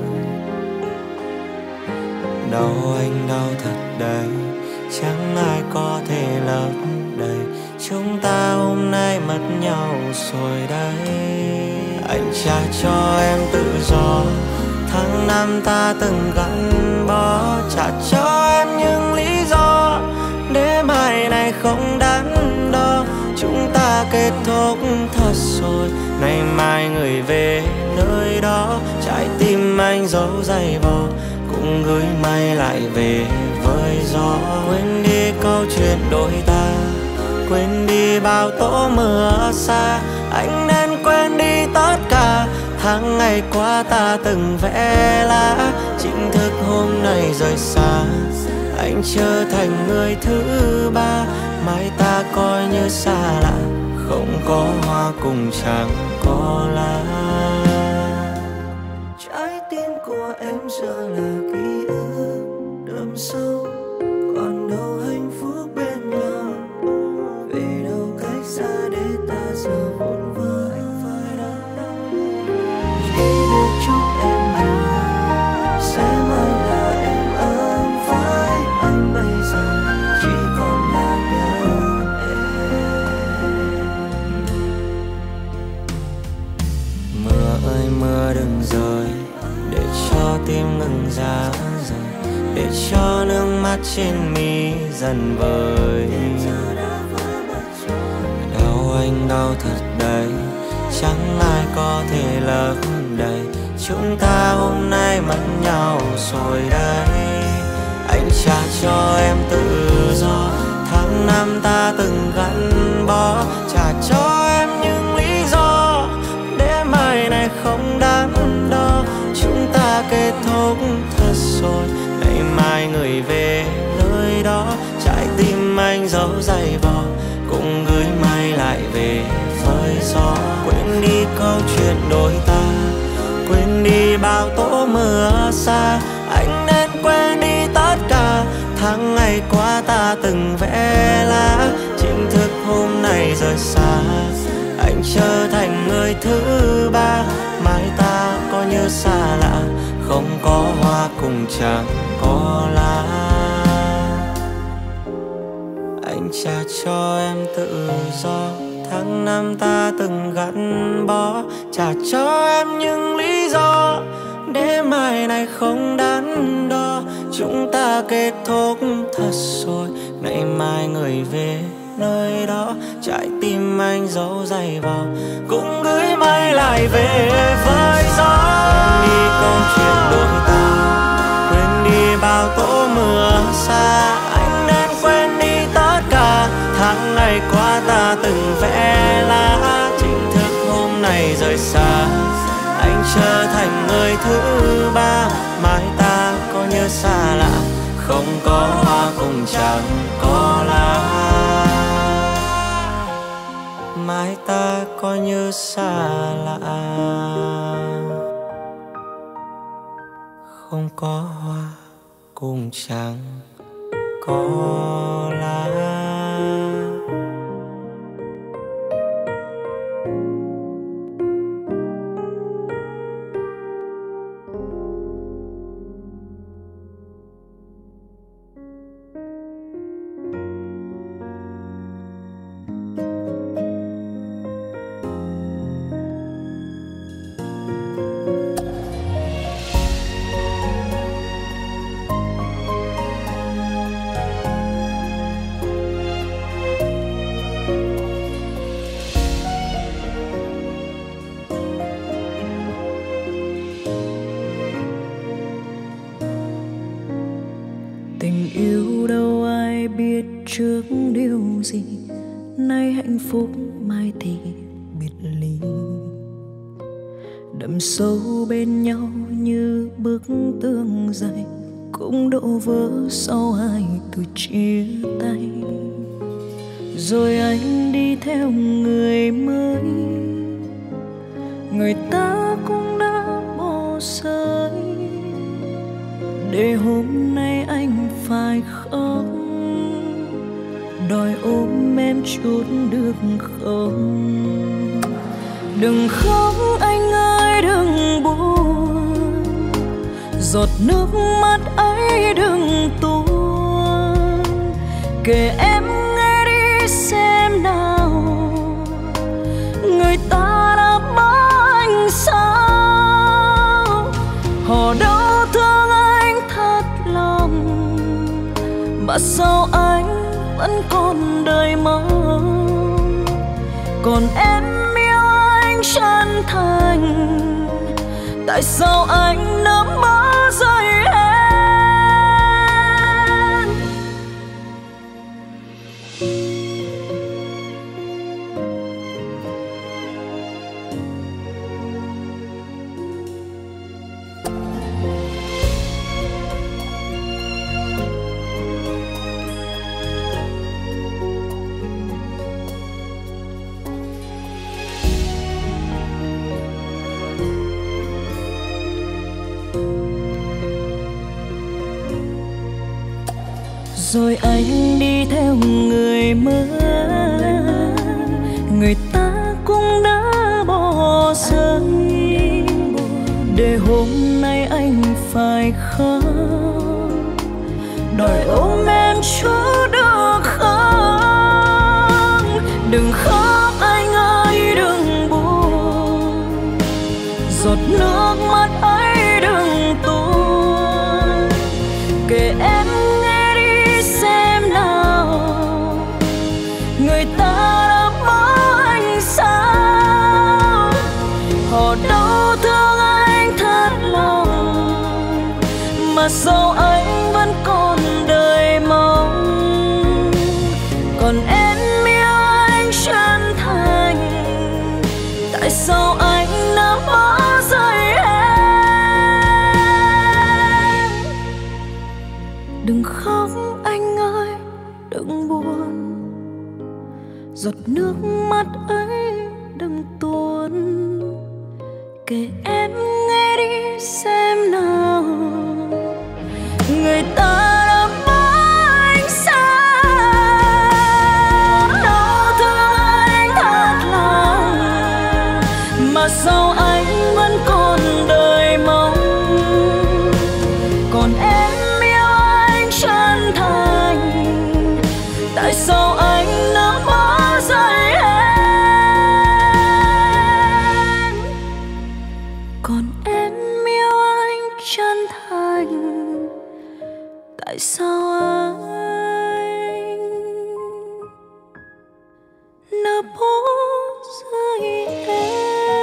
Đau anh đau thật đấy, chẳng ai có thể lấp đầy. Chúng ta hôm nay mất nhau rồi đấy. Anh trả cho em tự do, tháng năm ta từng gắn bó. Trả cho em những lý do để mai này không đắn đo. Chúng ta kết thúc thật rồi, ngày mai người về nơi đó. Trái tim anh giấu dày vò, cũng gửi may lại về với gió. Quên đi câu chuyện đôi ta, quên đi bao tố mưa xa. Anh nên quên đi tất cả, tháng ngày qua ta từng vẽ lá, chính thức hôm nay rời xa. Anh trở thành người thứ ba, mai ta coi như xa lạ, không có hoa cùng chẳng có lá. Trái tim của em giờ là ký ức đậm sâu, còn đâu hạnh phúc bên nhau, về đâu cách xa để ta giờ vội vã. Chỉ được chúc em rằng sẽ mãi là em ấm với anh, bây giờ chỉ còn là nhớ em. Mưa ơi mưa đừng rơi, để cho tim ngừng giá rời, để cho nước mắt trên mi dần vơi. Đau anh đau thật đấy, chẳng ai có thể lấp đầy. Chúng ta hôm nay mất nhau rồi đây. Anh trả cho em tự do, tháng năm ta từng gắn bó. Trả cho em những lý do để mai này không đắn đo. Chúng ta kết thúc thật rồi, ngày mai người về nơi đó. Trái tim anh giấu dày vò, cũng gửi mai lại về với gió. Quên đi câu chuyện đôi ta, quên đi bao tố mưa xa. Anh nên quên đi tất cả tháng ngày qua ta từng vẽ lá, chính thức hôm nay rời xa. Anh trở thành người thứ ba, mai ta có như xa lạ, không có hoa cùng chẳng có lá. Anh trả cho em tự do, tháng năm ta từng gắn bó. Trả cho em những lý do để mai này không đắn đo. Chúng ta kết thúc thật rồi, ngày mai người về nơi đó. Trái tim anh giấu dày vào, cũng gửi mai lại về với gió. Quên đi câu chuyện đôi ta, quên đi bao tố mưa xa. Anh nên quên đi tất cả tháng ngày qua ta từng vẽ lá, chính thức hôm nay rời xa. Anh trở thành người thứ ba, mai ta có như xa lạ, không có hoa cùng chẳng có lá. Mai ta có như xa lạ, không có hoa cùng chẳng có lá. Tình yêu đâu ai biết trước điều gì, nay hạnh phúc mai thì biệt ly. Đậm sâu bên nhau như bức tường dày, cũng đổ vỡ sau hai từ chia tay. Rồi anh đi theo người mới, người ta cũng đã bỏ rơi, để hôm nay anh phải khóc, đòi ôm em chút được không? Đừng khóc anh ơi đừng buồn, giọt nước mắt ấy đừng tuôn. Kể em nghe đi xem nào, người ta đã bỏ anh sao? Họ đâu thương anh thật lòng, mà sao anh vẫn còn đời mong? Còn em yêu anh chân thành, tại sao anh nỡ bỏ rơi em? rồi anh đi theo người mới, người ta cũng đã bỏ rơi, để hôm nay anh phải khóc, đòi ôm em chút được không? Đừng khóc anh ơi, đừng buồn, giọt nước mắt ấy đừng tuôn, kể em nghe đi xem nào, người ta đã bỏ anh sao? Họ đâu thương anh thật lòng, mà sao anh vẫn còn đời mong. Còn em yêu anh chân thành, tại sao anh đã bỏ rơi em? Đừng khóc anh ơi, đừng buồn, giọt nước mắt ấy đừng tuôn, kể em nghe đi xem nào, người ta đã bỏ anh sao? Đau thương anh thật lòng, mà sao anh vẫn còn đời mong. Còn em yêu anh chân thành, tại sao anh đã bỏ rơi em? Còn em yêu anh chân thành, tại sao anh đã bỏ rơi em?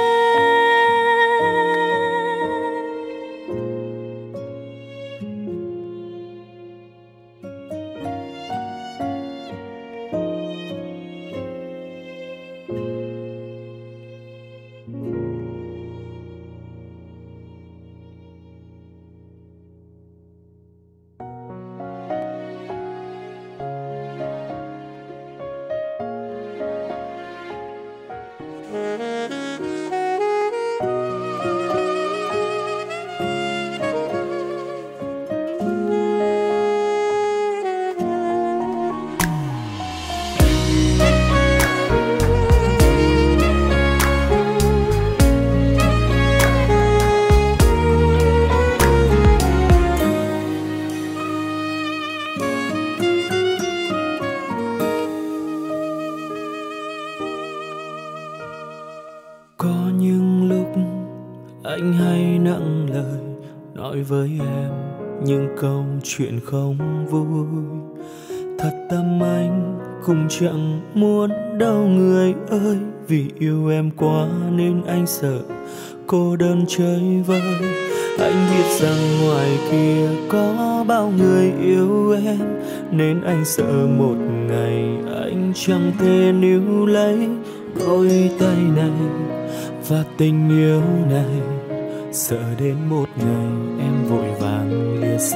Anh hay nặng lời nói với em những câu chuyện không vui. Thật tâm anh cũng chẳng muốn đâu người ơi, vì yêu em quá nên anh sợ cô đơn chơi vơi. Anh biết rằng ngoài kia có bao người yêu em, nên anh sợ một ngày anh chẳng thể níu lấy đôi tay này và tình yêu này. Sợ đến một ngày em vội vàng lìa xa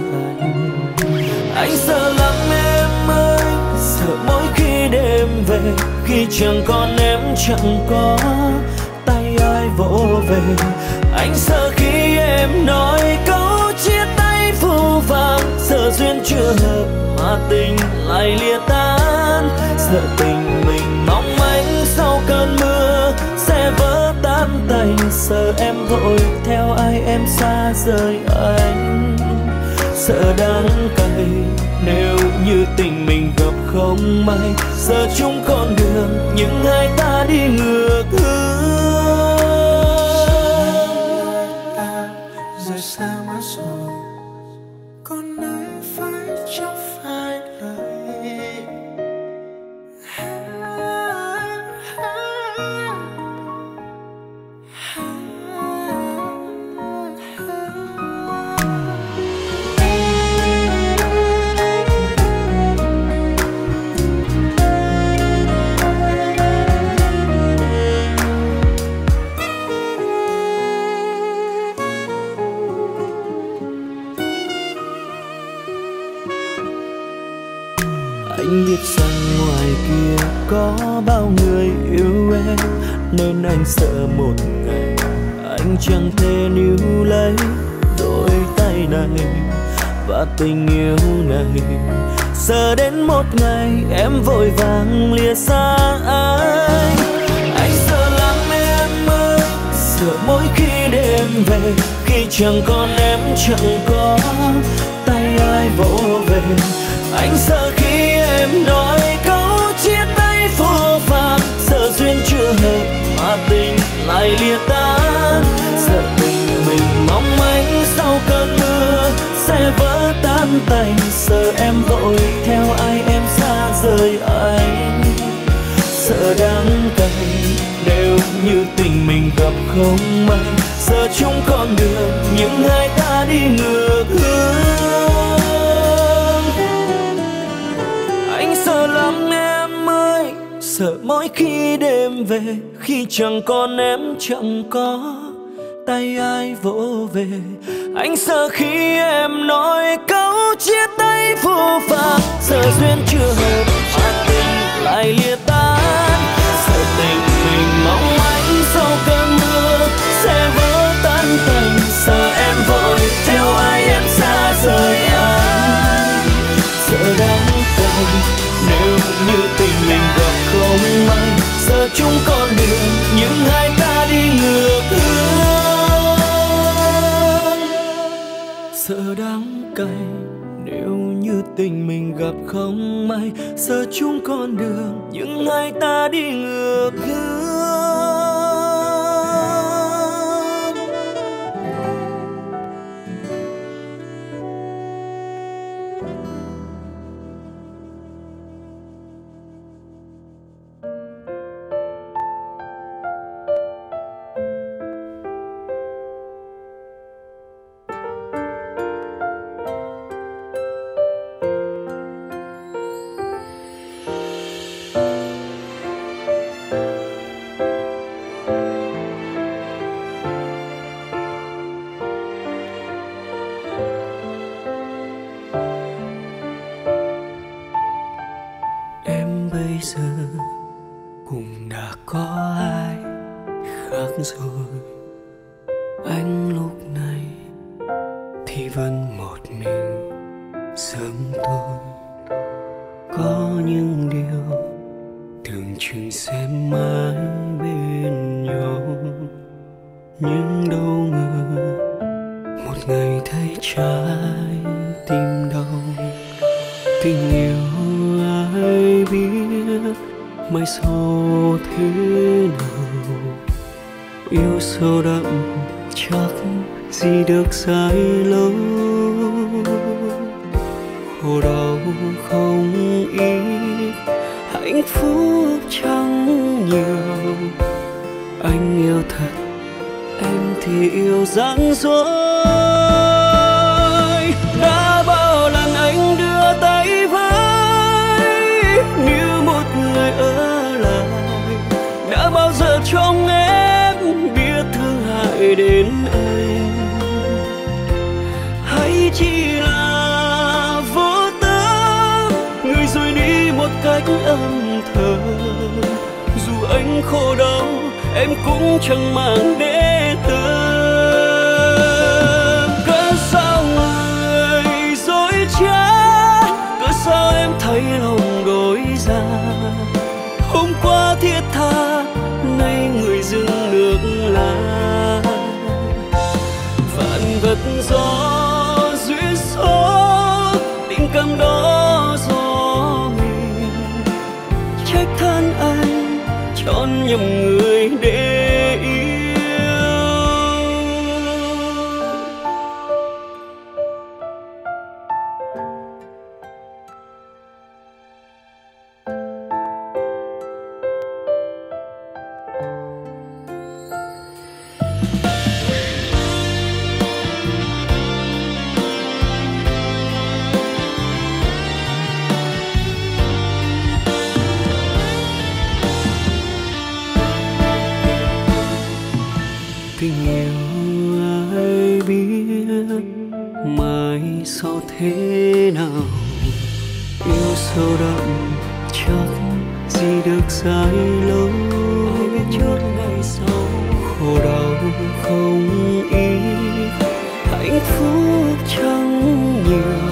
anh. Anh sợ lắm em ơi, sợ mỗi khi đêm về, khi chẳng còn em chẳng có tay ai vỗ về. Anh sợ khi em nói câu chia tay phũ phàng, sợ duyên chưa hợp mà tình lại lìa tan. Sợ tình mình mong manh sau cơn mưa sẽ vỡ tan tành. Sợ em vội theo ai em xa rời anh. Sợ đắng cay nếu như tình mình gặp không may. Giờ chung con đường nhưng hai ta đi ngược hướng. Ta rời xa mất rồi, còn ai phải chẳng phải đời. Anh biết rằng ngoài kia có bao người yêu em, nên anh sợ một ngày anh chẳng thể níu lấy đôi tay này và tình yêu này. Giờ đến một ngày em vội vàng lìa xa anh. Anh sợ lắm em ơi, sợ mỗi khi đêm về, khi chẳng còn em chẳng có tay ai vỗ về. Anh sợ khi em nói câu chia tay vô vàn, sợ duyên chưa hợp mà tình lại lìa tan. Sợ tình mình mong manh sau cơn mưa sẽ vỡ tan tành. Sợ em vội theo ai em xa rời anh. Sợ đắng cay nếu như tình mình gặp không may, giờ chung con đường nhưng hai ta đi ngược hướng. Anh sợ lắm em ơi, sợ mỗi khi đêm về, khi chẳng còn em chẳng có tay ai vỗ về. Anh sợ khi em nói câu chia tay vô vàn, sợ duyên chưa hợp mà tình lại lìa tan. Sợ tình mình mong manh sau cơn mưa sẽ vỡ tan tành. Sợ em vội theo ai em xa rời anh. Sợ đắng cay nếu như tình mình gặp không may, giờ chung con đường nhưng hai ta đi ngược hướng. Sợ đắng cay nếu như tình mình gặp không may, giờ chung con đường nhưng hai ta đi ngược hướng. Bây giờ cũng đã có ai khác rồi. Anh lúc này thì vẫn một mình sớm tôi. Có những điều tưởng chừng sẽ mãi bên nhau, nhưng đâu ngờ một ngày thấy trái tim đau. Tình yêu ai biết mai sau thế nào, yêu sâu đậm chắc gì được dài lâu. Khổ đau không ít, hạnh phúc chẳng nhiều. Anh yêu thật, em thì yêu rắn rối. Đã bao lần anh đưa tay với như một người ở lại, đã bao giờ trong em biết thương hại đến anh, hay chỉ là vô tâm người rồi đi một cách âm thầm. Dù anh khổ đau em cũng chẳng màng để tâm. Cớ sao người dối trá, cớ sao em thấy lòng đổi ra. Hôm qua thiết tha, nay người dưng nước lã. Vạn vật do duyên số, tình cảm đó do mình. Trách than anh chọn nhầm người để yêu. Tình yêu ai biết mai sau thế nào, yêu sâu đậm chắc gì được dài lâu. Ai biết trước ngày sau khổ đau không ít, hạnh phúc chẳng nhiều.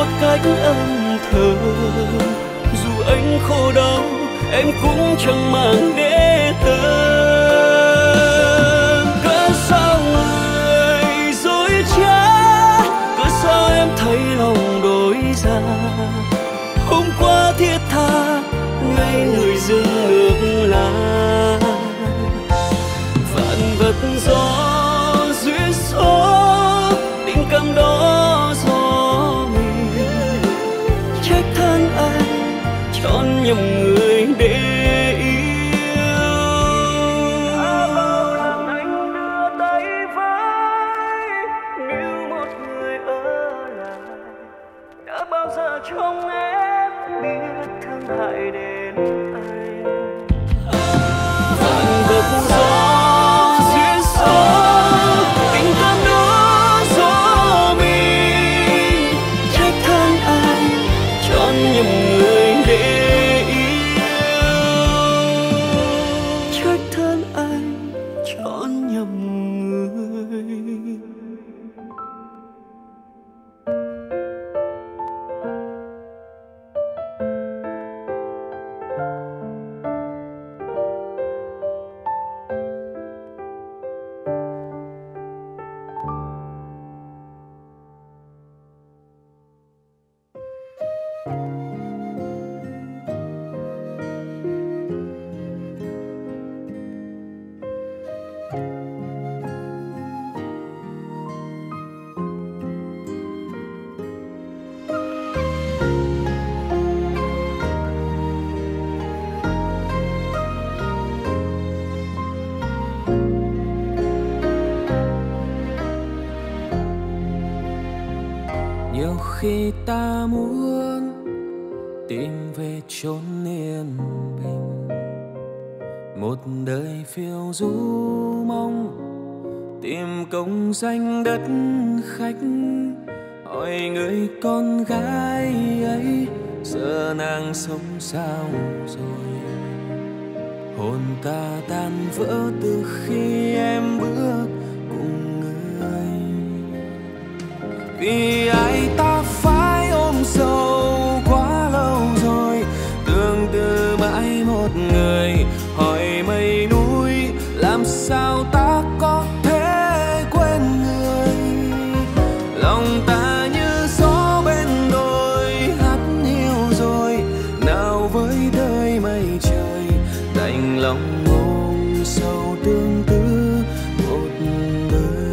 một cách âm thầm. Dù anh khổ đau em cũng chẳng màng để tâm. Cớ sao người dối trá, cớ sao em thấy lòng đổi ra. Hôm qua thiết tha ngay người dưng nước lá. Vạn vật gió duyên số, tình cảm đó gió mình. Trách than anh chọn nhầm người để yêu. Đã bao lần anh đưa tay với, nếu một người ở lại. Đã bao giờ trong em biết thương hại đến anh. Vạn vật gió duyên số, tình cảm đó gió mình. Trách than anh chọn nhầm người để yêu. Trách than anh chọn nhầm người. Nhiều khi ta muốn tìm về chốn yên bình, một đời phiêu du mong tìm công danh đất khách. Hỏi người con gái ấy giờ nàng sống sao rồi. Hồn ta tan vỡ từ khi em bước cùng người. Vì ai ta phải ôm sâu quá lâu rồi. Tương tư mãi một người. Hỏi mây núi làm sao ta có thể quên người. Lòng ta như gió bên đồi hát nhiều rồi. Nào với đời mây trời đành lòng ôm sâu tương tư một đời.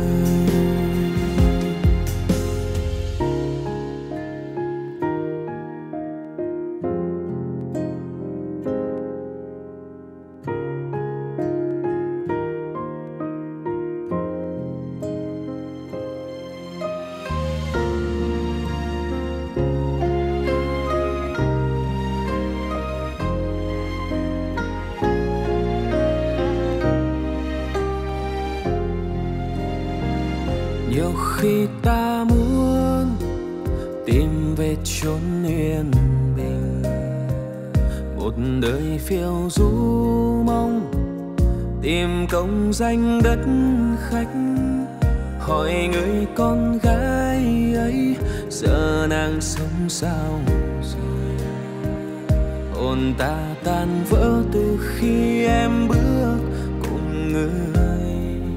Nhiều khi ta muốn tìm về chốn yên bình, một đời phiêu du mong tìm công danh đất khách. Hỏi người con gái ấy giờ nàng sống sao rồi. Hồn ta tan vỡ từ khi em bước cùng người.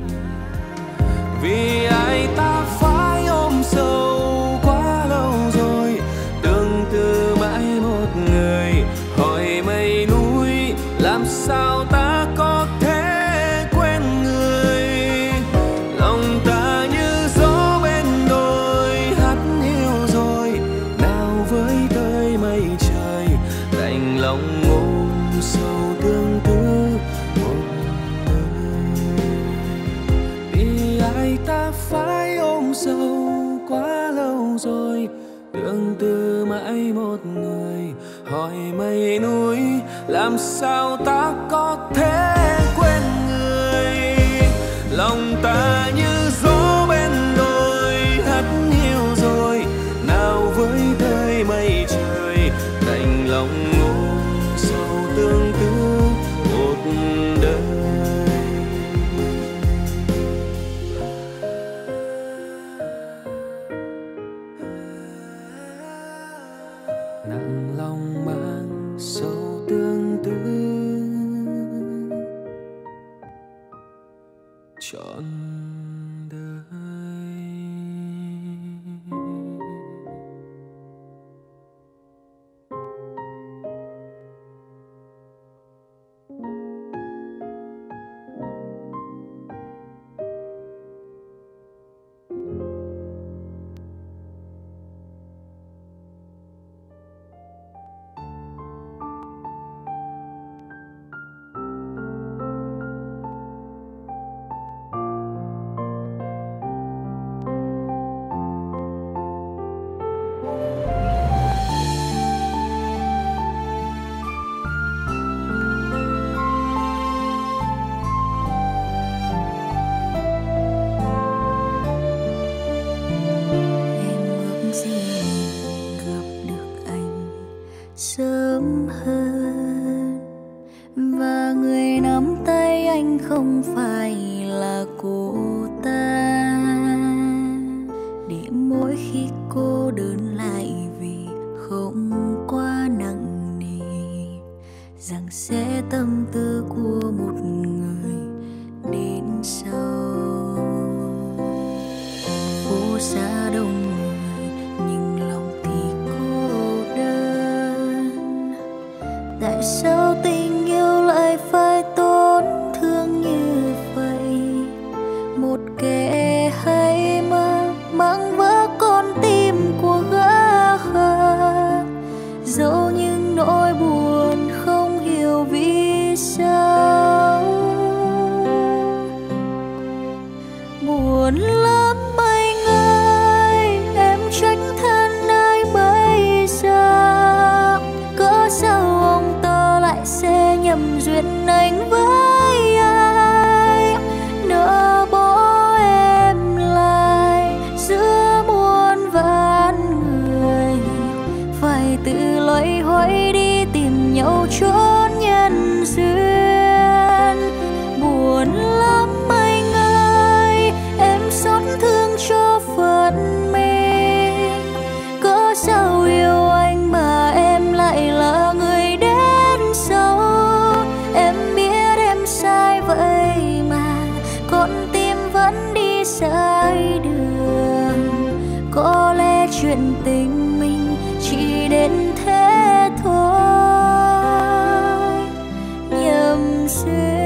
Vì ai ta phải ôm sâu quá lâu rồi. Tương tư mãi một người. Hỏi mây núi làm sao ta có thể quên người. Lòng ta như gió bên đồi hát nhiều rồi. Nào với đời mây trời đành lòng ôm sâu tương tư một đời. Vì ai ta phải ôm sâu quá lâu rồi. Tương tư mãi một người. Hỏi mây núi làm sao ta có thể quên người. Lòng ta như gió bên đồi hát nhiều rồi. Nào với đời mây trời đành lòng ôm sâu tương tư một đời. nặng lòng mang sâu tương tư trọn đời. Sớm hơn và người nắm tay anh không phải là cô ta, để mỗi khi cô đơn lại vì không quá nặng nề, rằng sẽ tâm tư của một người đến sau. Phố xa đông người nhưng lòng thì cô đơn. Tại sao tình yêu lại phải tổn thương như vậy? Một kẻ hay mơ mang vỡ con tim của gã khác, dẫu những nỗi buồn không hiểu vì sao. Buồn lắm anh ơi, em trách thân ai bây giờ? Cớ sao ông ta lại sẽ nhầm duyên anh với ai? Nỡ bỏ em lại giữa muôn vàn người, phải tự loay hoay đi tìm nhau chốn nhân duyên. Buồn lắm anh ơi, em xót thương cho phận mình. Cớ sao yêu anh mà em lại là người đến sau? Em biết em sai vậy mà con tim vẫn đi sai đường. Có lẽ chuyện tình mình chỉ đến thế thôi, nhầm duyên.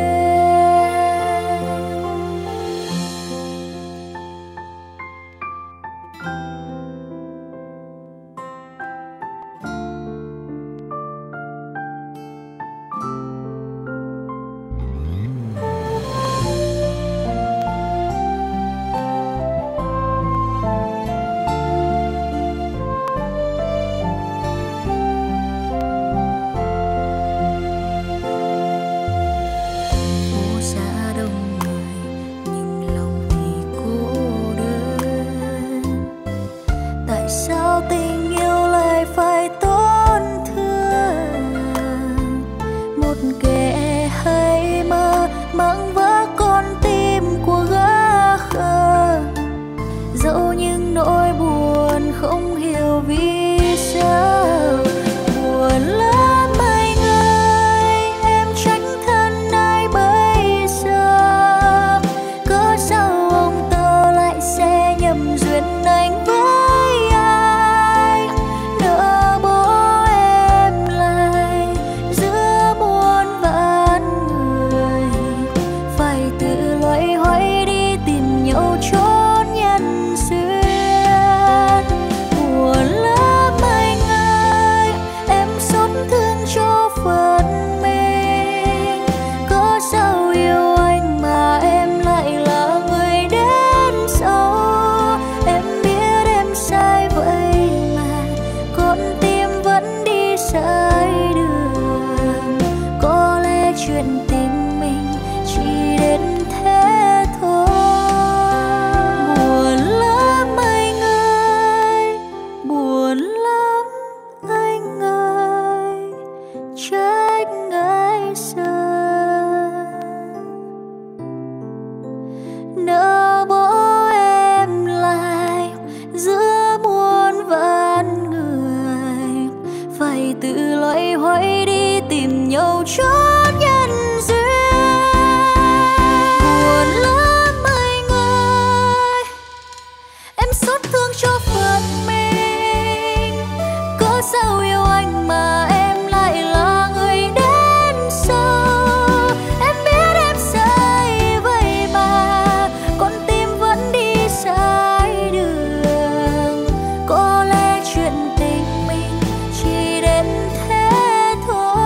chót nhân duyên. Buồn lắm anh ơi, em xót thương cho phận mình. Cớ sao yêu anh mà em lại là người đến sau. Em biết em sai vậy mà con tim vẫn đi sai đường. Có lẽ chuyện tình mình chỉ đến thế thôi.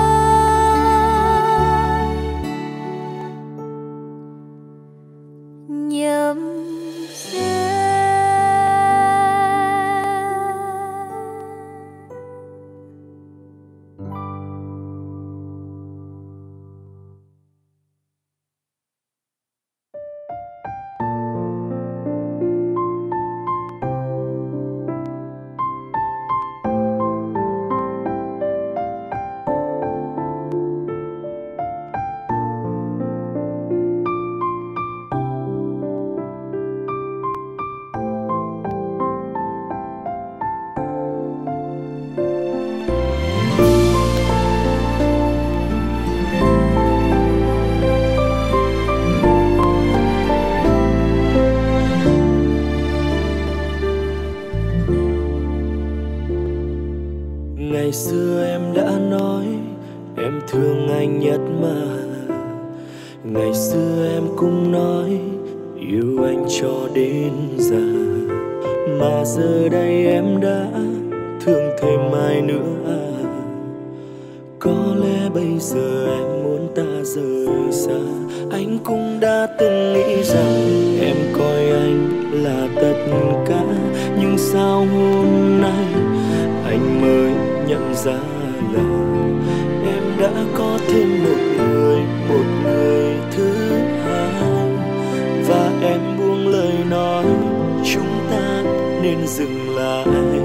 Nhầm duyên. Ngày xưa em đã nói em thương anh nhất mà. Ngày xưa em cũng nói yêu anh cho đến già. Mà giờ đây em đã thương thêm ai nữa à? Có lẽ bây giờ em muốn ta rời xa. Anh cũng đã từng nghĩ rằng em coi anh là tất cả. Nhưng sao hôm nay anh mới nhận ra là em đã có thêm một người, một người thứ hai. Và em buông lời nói chúng ta nên dừng lại.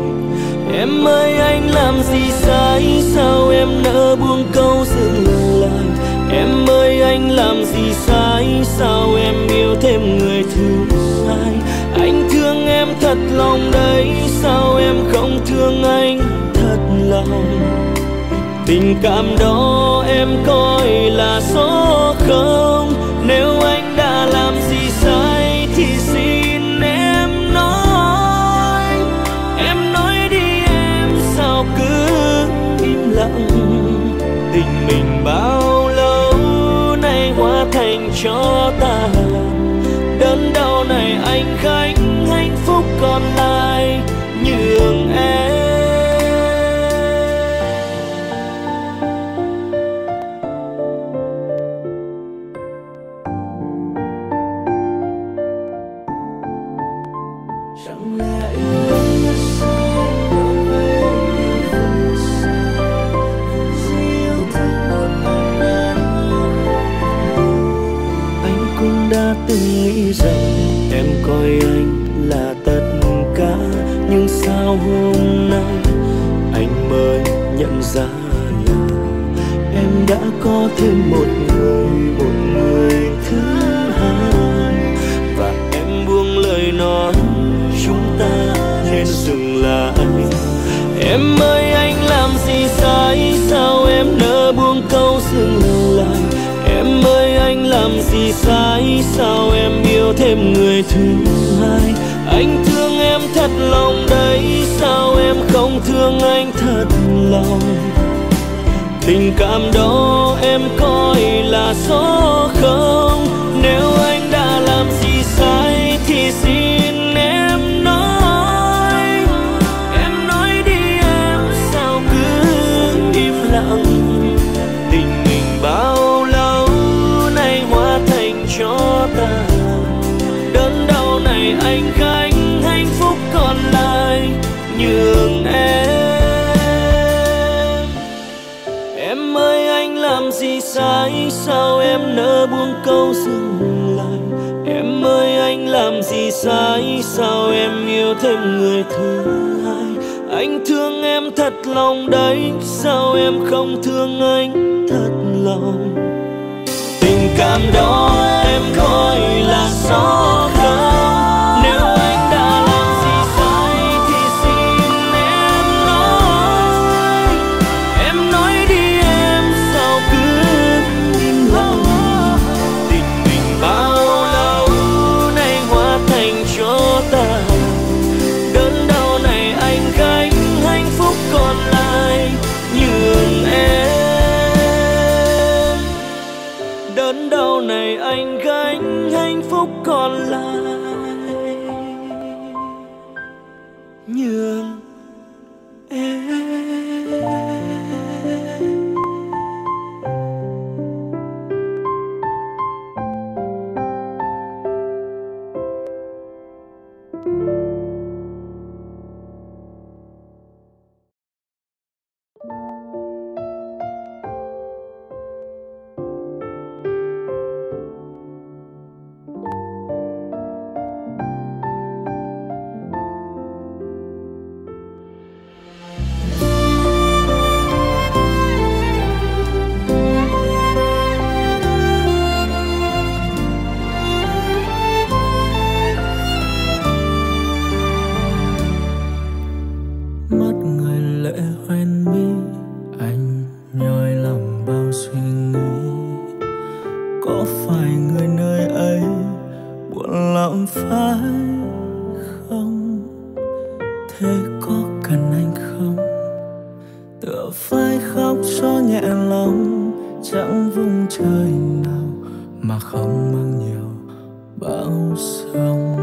Em ơi anh làm gì sai, sao em nỡ buông câu dừng lại. Em ơi anh làm gì sai, sao em yêu thêm người thứ hai. Anh thương em thật lòng đấy, sao em không thương anh thật lòng. Tình cảm đó em coi là số không. Nếu anh đã làm gì sai thì xin em nói. Em nói đi em, sao cứ im lặng. Tình mình bao lâu nay hóa thành cho tàn. Đớn đau này anh gánh, hạnh phúc còn lại nhường em. Chẳng lẽ yêu anh là sai, đối với anh yêu vui sao? Vì yêu thương một anh em. Anh cũng đã từng nghĩ rằng em coi anh là tất cả. Nhưng sao hôm nay anh mới nhận ra là em đã có thêm một người, một người thứ hai. Và em buông lời nói chúng ta nên dừng lại. Em ơi anh làm gì sai, sao em nỡ buông câu dừng lại. Em ơi anh làm gì sai, sao em yêu thêm người thứ hai. Anh thương em thật lòng đấy, sao em không thương anh thật lòng. Tình cảm đó em coi là số không. Nếu anh đã làm gì sai thì xin em nói. Em nói đi em, sao cứ im lặng. Tình mình bao lâu nay hóa thành cho tàn. Đớn đau này anh gánh, hạnh phúc còn lại nhường em. Em ơi anh làm gì sai, sao em nỡ buông câu dừng lại. Em ơi anh làm gì sai, sao em yêu thêm người thứ hai. Anh thương em thật lòng đấy, sao em không thương anh thật lòng. Tình cảm đó em coi là số không. Nếu anh đã làm gì sai thì xin em nói. Em nói đi em, sao cứ mắt người lệ hoen mi, anh nhoi lòng bao suy nghĩ. Có phải người nơi ấy buồn lòng phải không? Thế có cần anh không? Tựa vai khóc cho nhẹ lòng, chẳng vùng trời nào mà không mang nhiều bão sông.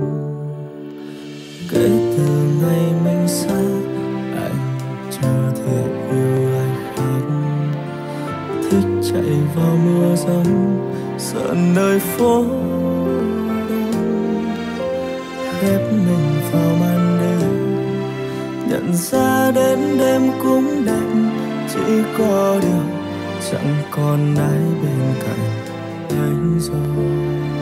Kể từ ngày mình xa, anh chưa thể yêu ai khác. Thích chạy vào mưa giông, sợ nơi phố đông. Khép mình vào màn đêm, nhận ra đến đêm cũng đêm. Chỉ có điều chẳng còn ai bên cạnh anh rồi.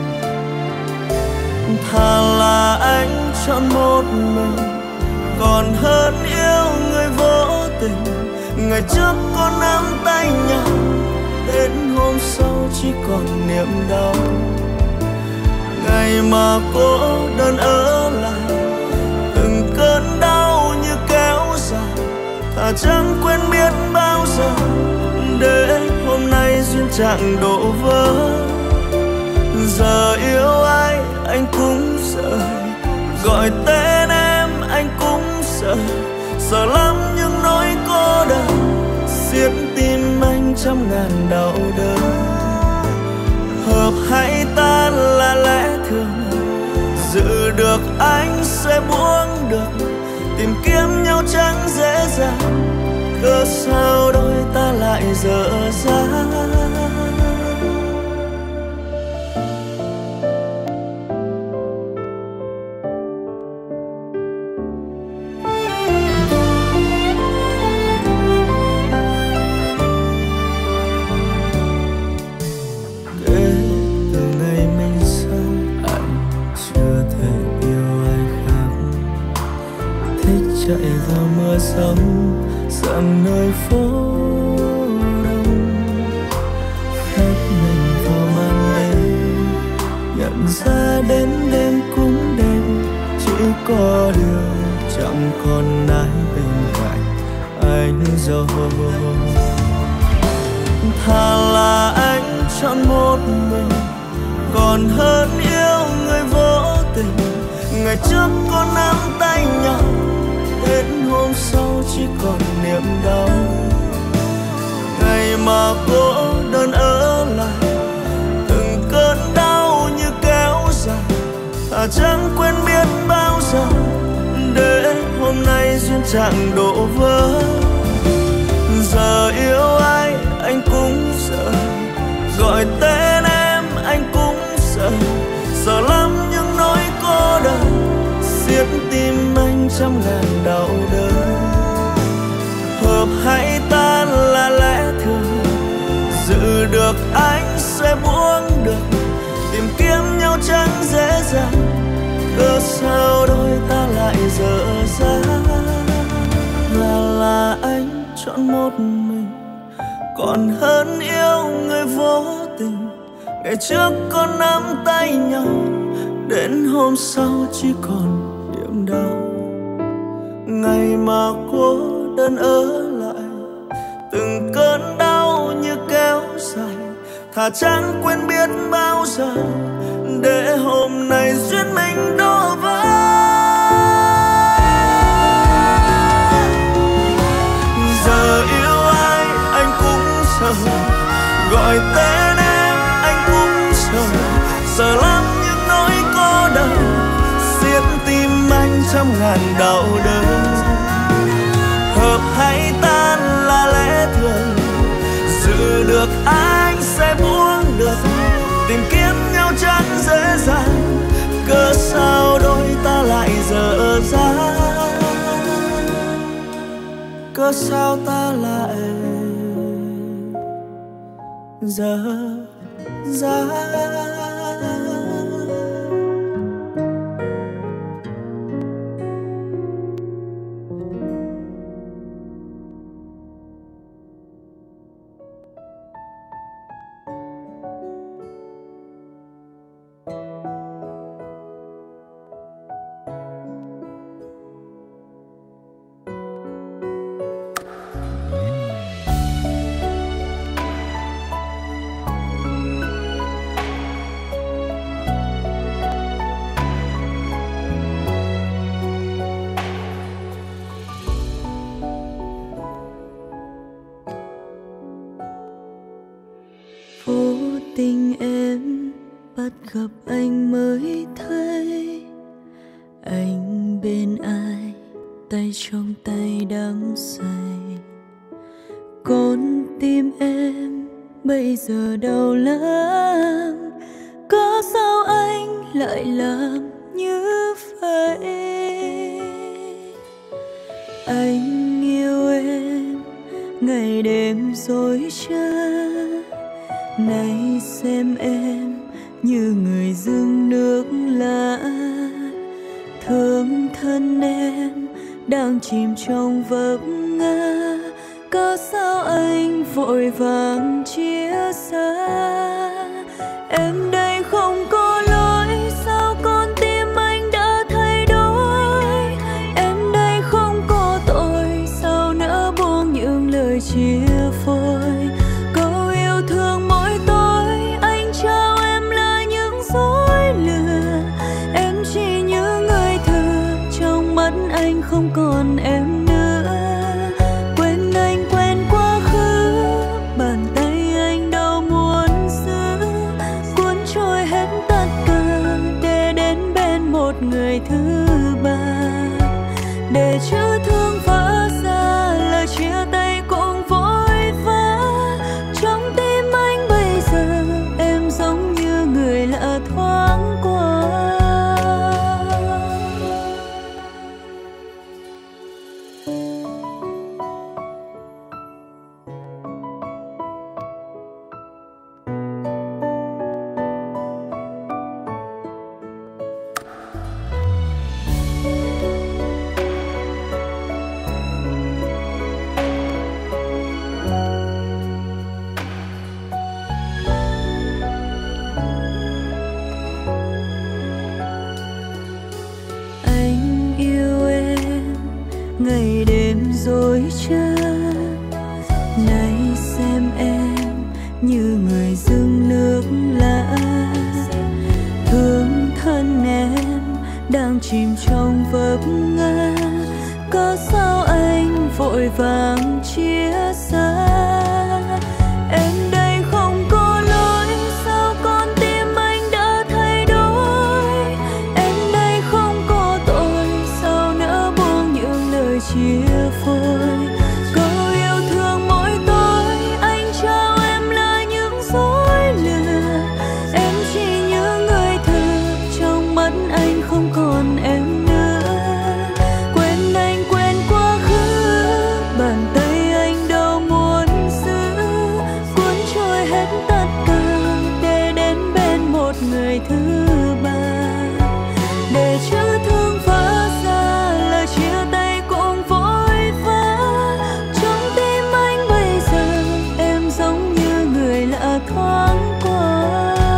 Thà là anh chọn một mình, còn hơn yêu người vô tình. Ngày trước có nắm tay nhau, đến hôm sau chỉ còn niềm đau. Ngày mà cô đơn ở lại, từng cơn đau như kéo dài. Thà chẳng quên biết bao giờ, để hôm nay duyên chẳng đổ vỡ. Giờ yêu ai anh cũng sợ, gọi tên em anh cũng sợ. Sợ lắm những nỗi cô đơn, xiết tim anh trăm ngàn đau đớn. Hợp hay tan là lẽ thường, giữ được anh sẽ buông được. Tìm kiếm nhau chẳng dễ dàng, cớ sao đôi ta lại dở dang. Chạy vào mưa sông, dặm nơi phố đông. Khép mình vào màn đêm, nhận ra đến đêm cũng đêm. Chỉ có điều chẳng còn ai bên cạnh anh rồi. Thà là anh chọn một mình, còn hơn yêu người vô tình. Ngày trước có nắm tay nhau, đến hôm sau chỉ còn niềm đau. Ngày mà cô đơn ở lại, từng cơn đau như kéo dài. Thà chẳng quên biết bao giờ, để hôm nay duyên chẳng đổ vỡ. Giờ yêu ai anh cũng sợ, gọi tên em anh cũng sợ. Sợ lắm những nỗi cô đơn, xiết tim anh trăm ngàn đau đớn. Hợp hay tan là lẽ thường, giữ được anh sẽ buông được. Tìm kiếm nhau chẳng dễ dàng, cớ sao đôi ta lại dở dang. Là là anh chọn một mình, còn hơn yêu người vô tình. Ngày trước có nắm tay nhau, đến hôm sau chỉ còn niềm đau. Ngày mà cô đơn ở lại, từng cơn đau như kéo dài. Thà chẳng quên biết bao giờ, để hôm nay duyên mình đổ vỡ. Giờ yêu ai anh cũng sợ, gọi tên em anh cũng sợ. Sợ lắm những nỗi cô đơn, xiết tim anh trăm ngàn đau đớn. Hợp hay tan là lẽ thường, giữ được anh sẽ buông được. Tìm kiếm nhau chẳng dễ dàng, cớ sao đôi ta lại dở dang. Cớ sao ta lại dở dang. tình em bắt gặp anh mới thấy anh bên ai, tay trong tay đắm say. Con tim em bây giờ đau lắm, có sao anh lại làm như vậy? Anh yêu em ngày đêm dối trá, nay xem em như người dưng nước lã. Thương thân em đang chìm trong vấp ngã, có sao anh vội vàng chia xa? Em đây không có lỗi, sao con tim anh đã thay đổi? Em đây không có tội, sao nỡ buông những lời chia phôi? Câu yêu thương mỗi tối anh trao em là những dối lừa. Em chỉ như người thừa, trong mắt anh không còn em nữa. Quên anh, quên quá khứ, bàn tay anh đâu muốn giữ, cuốn trôi hết tất cả để đến bên một người thứ ba. Để chữ thương vỡ ra, lời chia tay cũng vội vã. Trong tim anh bây giờ em giống như người lạ thoáng qua. Anh yêu em ngày đêm dối trá, nay xem em như người dưng nước lã. Thương thân em đang chìm trong vấp ngã, có sao anh vội vàng chia xa? Em đây không có lỗi, sao con tim anh đã thay đổi? Em đây không có tội, sao nỡ buông những lời chia phôi? Câu yêu thương mỗi tối anh trao em là những dối lừa. Em chỉ như người thừa, trong mắt anh không còn em nữa. Quên anh, quên quá khứ, bàn tay anh đâu muốn giữ, cuốn trôi hết tất cả để đến bên một người thứ ba. Để chữ thương vỡ ra, lời chia tay cũng vội vã. Trong tim anh bây giờ em giống như người lạ thoáng qua.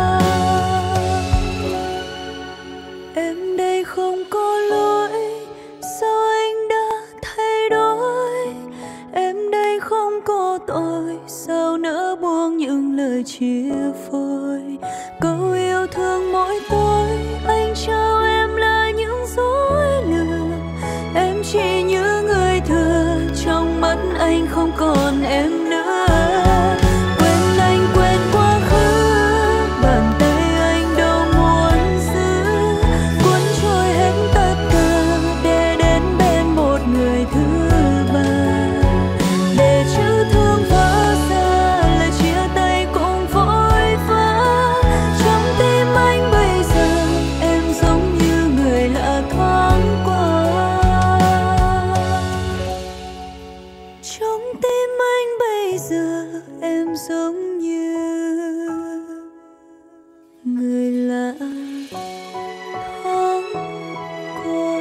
Em đây không có lỗi, sao anh đã thay đổi? Em đây không có tội, sao nỡ buông những lời chia phôi? Câu yêu thương mỗi tối anh trao em là những dối lừa. Em chỉ như người thừa, trong mắt anh không còn em nữa. Quên anh, quên quá khứ, bàn tay anh đâu muốn giữ, cuốn trôi hết tất cả để đến bên một người thứ ba. Để chữ thương vỡ ra, lời chia tay cũng vội vã. Trong tim anh bây giờ em giống như người lạ thoáng qua. Trong tim anh bây giờ em giống như người lạ thoáng qua.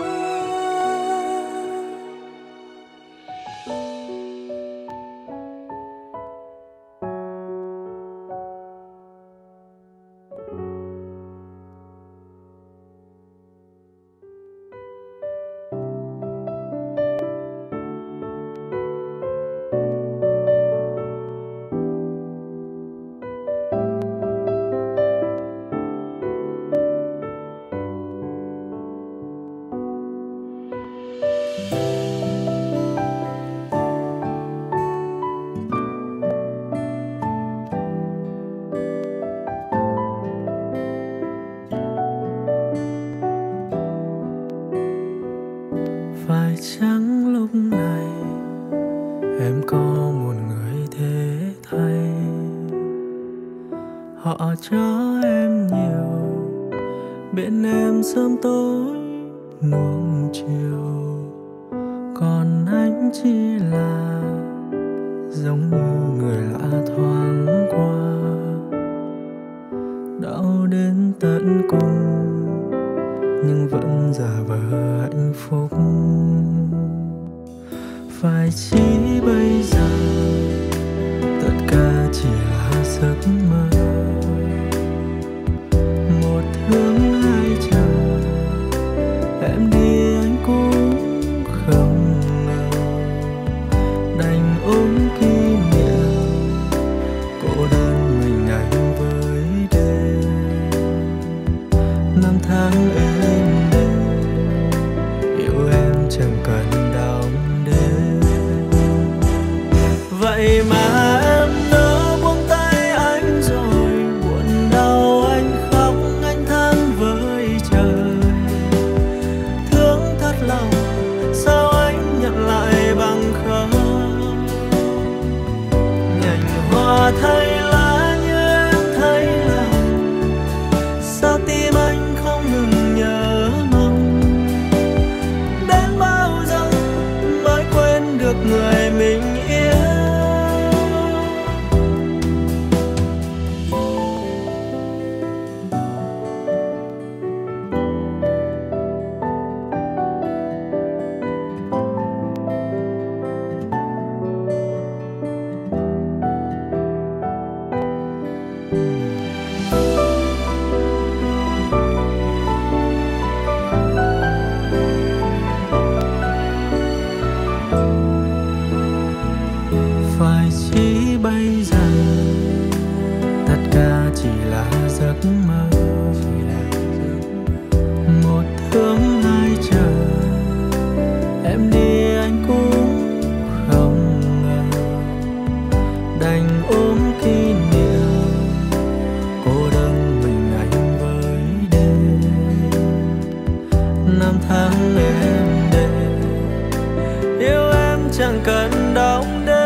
em có một người thế thay. Họ cho em nhiều, bên em sớm tối nuông chiều, còn anh chỉ là giống như người lạ thoáng qua. Đau đến tận cùng nhưng vẫn giả vờ hạnh phúc. Phải chỉ bây giờ tất cả chỉ là giấc mơ, một thương hai chờ, em đi anh cũng không ngờ, đành ôm kỷ niệm cô đơn mình anh với đêm. Năm tháng êm đềm yêu em chẳng cần đong đếm. Vậy mà em nỡ buông tay anh rồi, buồn đau anh khóc anh than với trời. Thương thật lòng sao anh nhận lại bằng không. Nhành hoa thay lá như em thấy lòng, sao tim anh không ngừng nhớ mong. Đến bao giờ mới quên được người mình yêu. Phải chỉ bây giờ tất cả chỉ là giấc mơ, một thương hai chờ, em đi anh cũng không ngờ, đành ôm kỷ niệm cô đơn mình anh với đêm. Năm tháng êm đềm yêu em chẳng cần đong đếm.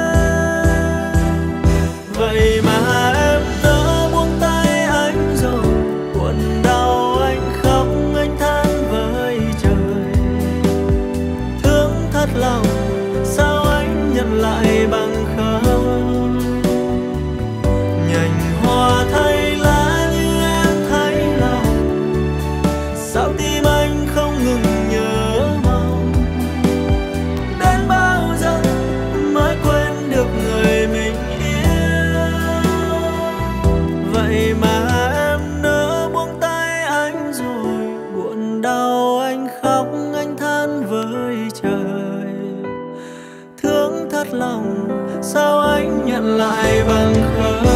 Vậy mà em nỡ buông tay anh rồi, buồn đau anh khóc anh than với trời. Thương thật lòng sao anh nhận lại bằng không. Nhành hoa thay lá như em thấy lòng, sao tim anh không ngừng nhớ mong. Đến bao giờ mới quên được người mình yêu. Vậy mà em nỡ buông tay anh rồi, buồn đau anh khóc anh than với trời. Thương thật lòng sao anh nhận lại bằng không.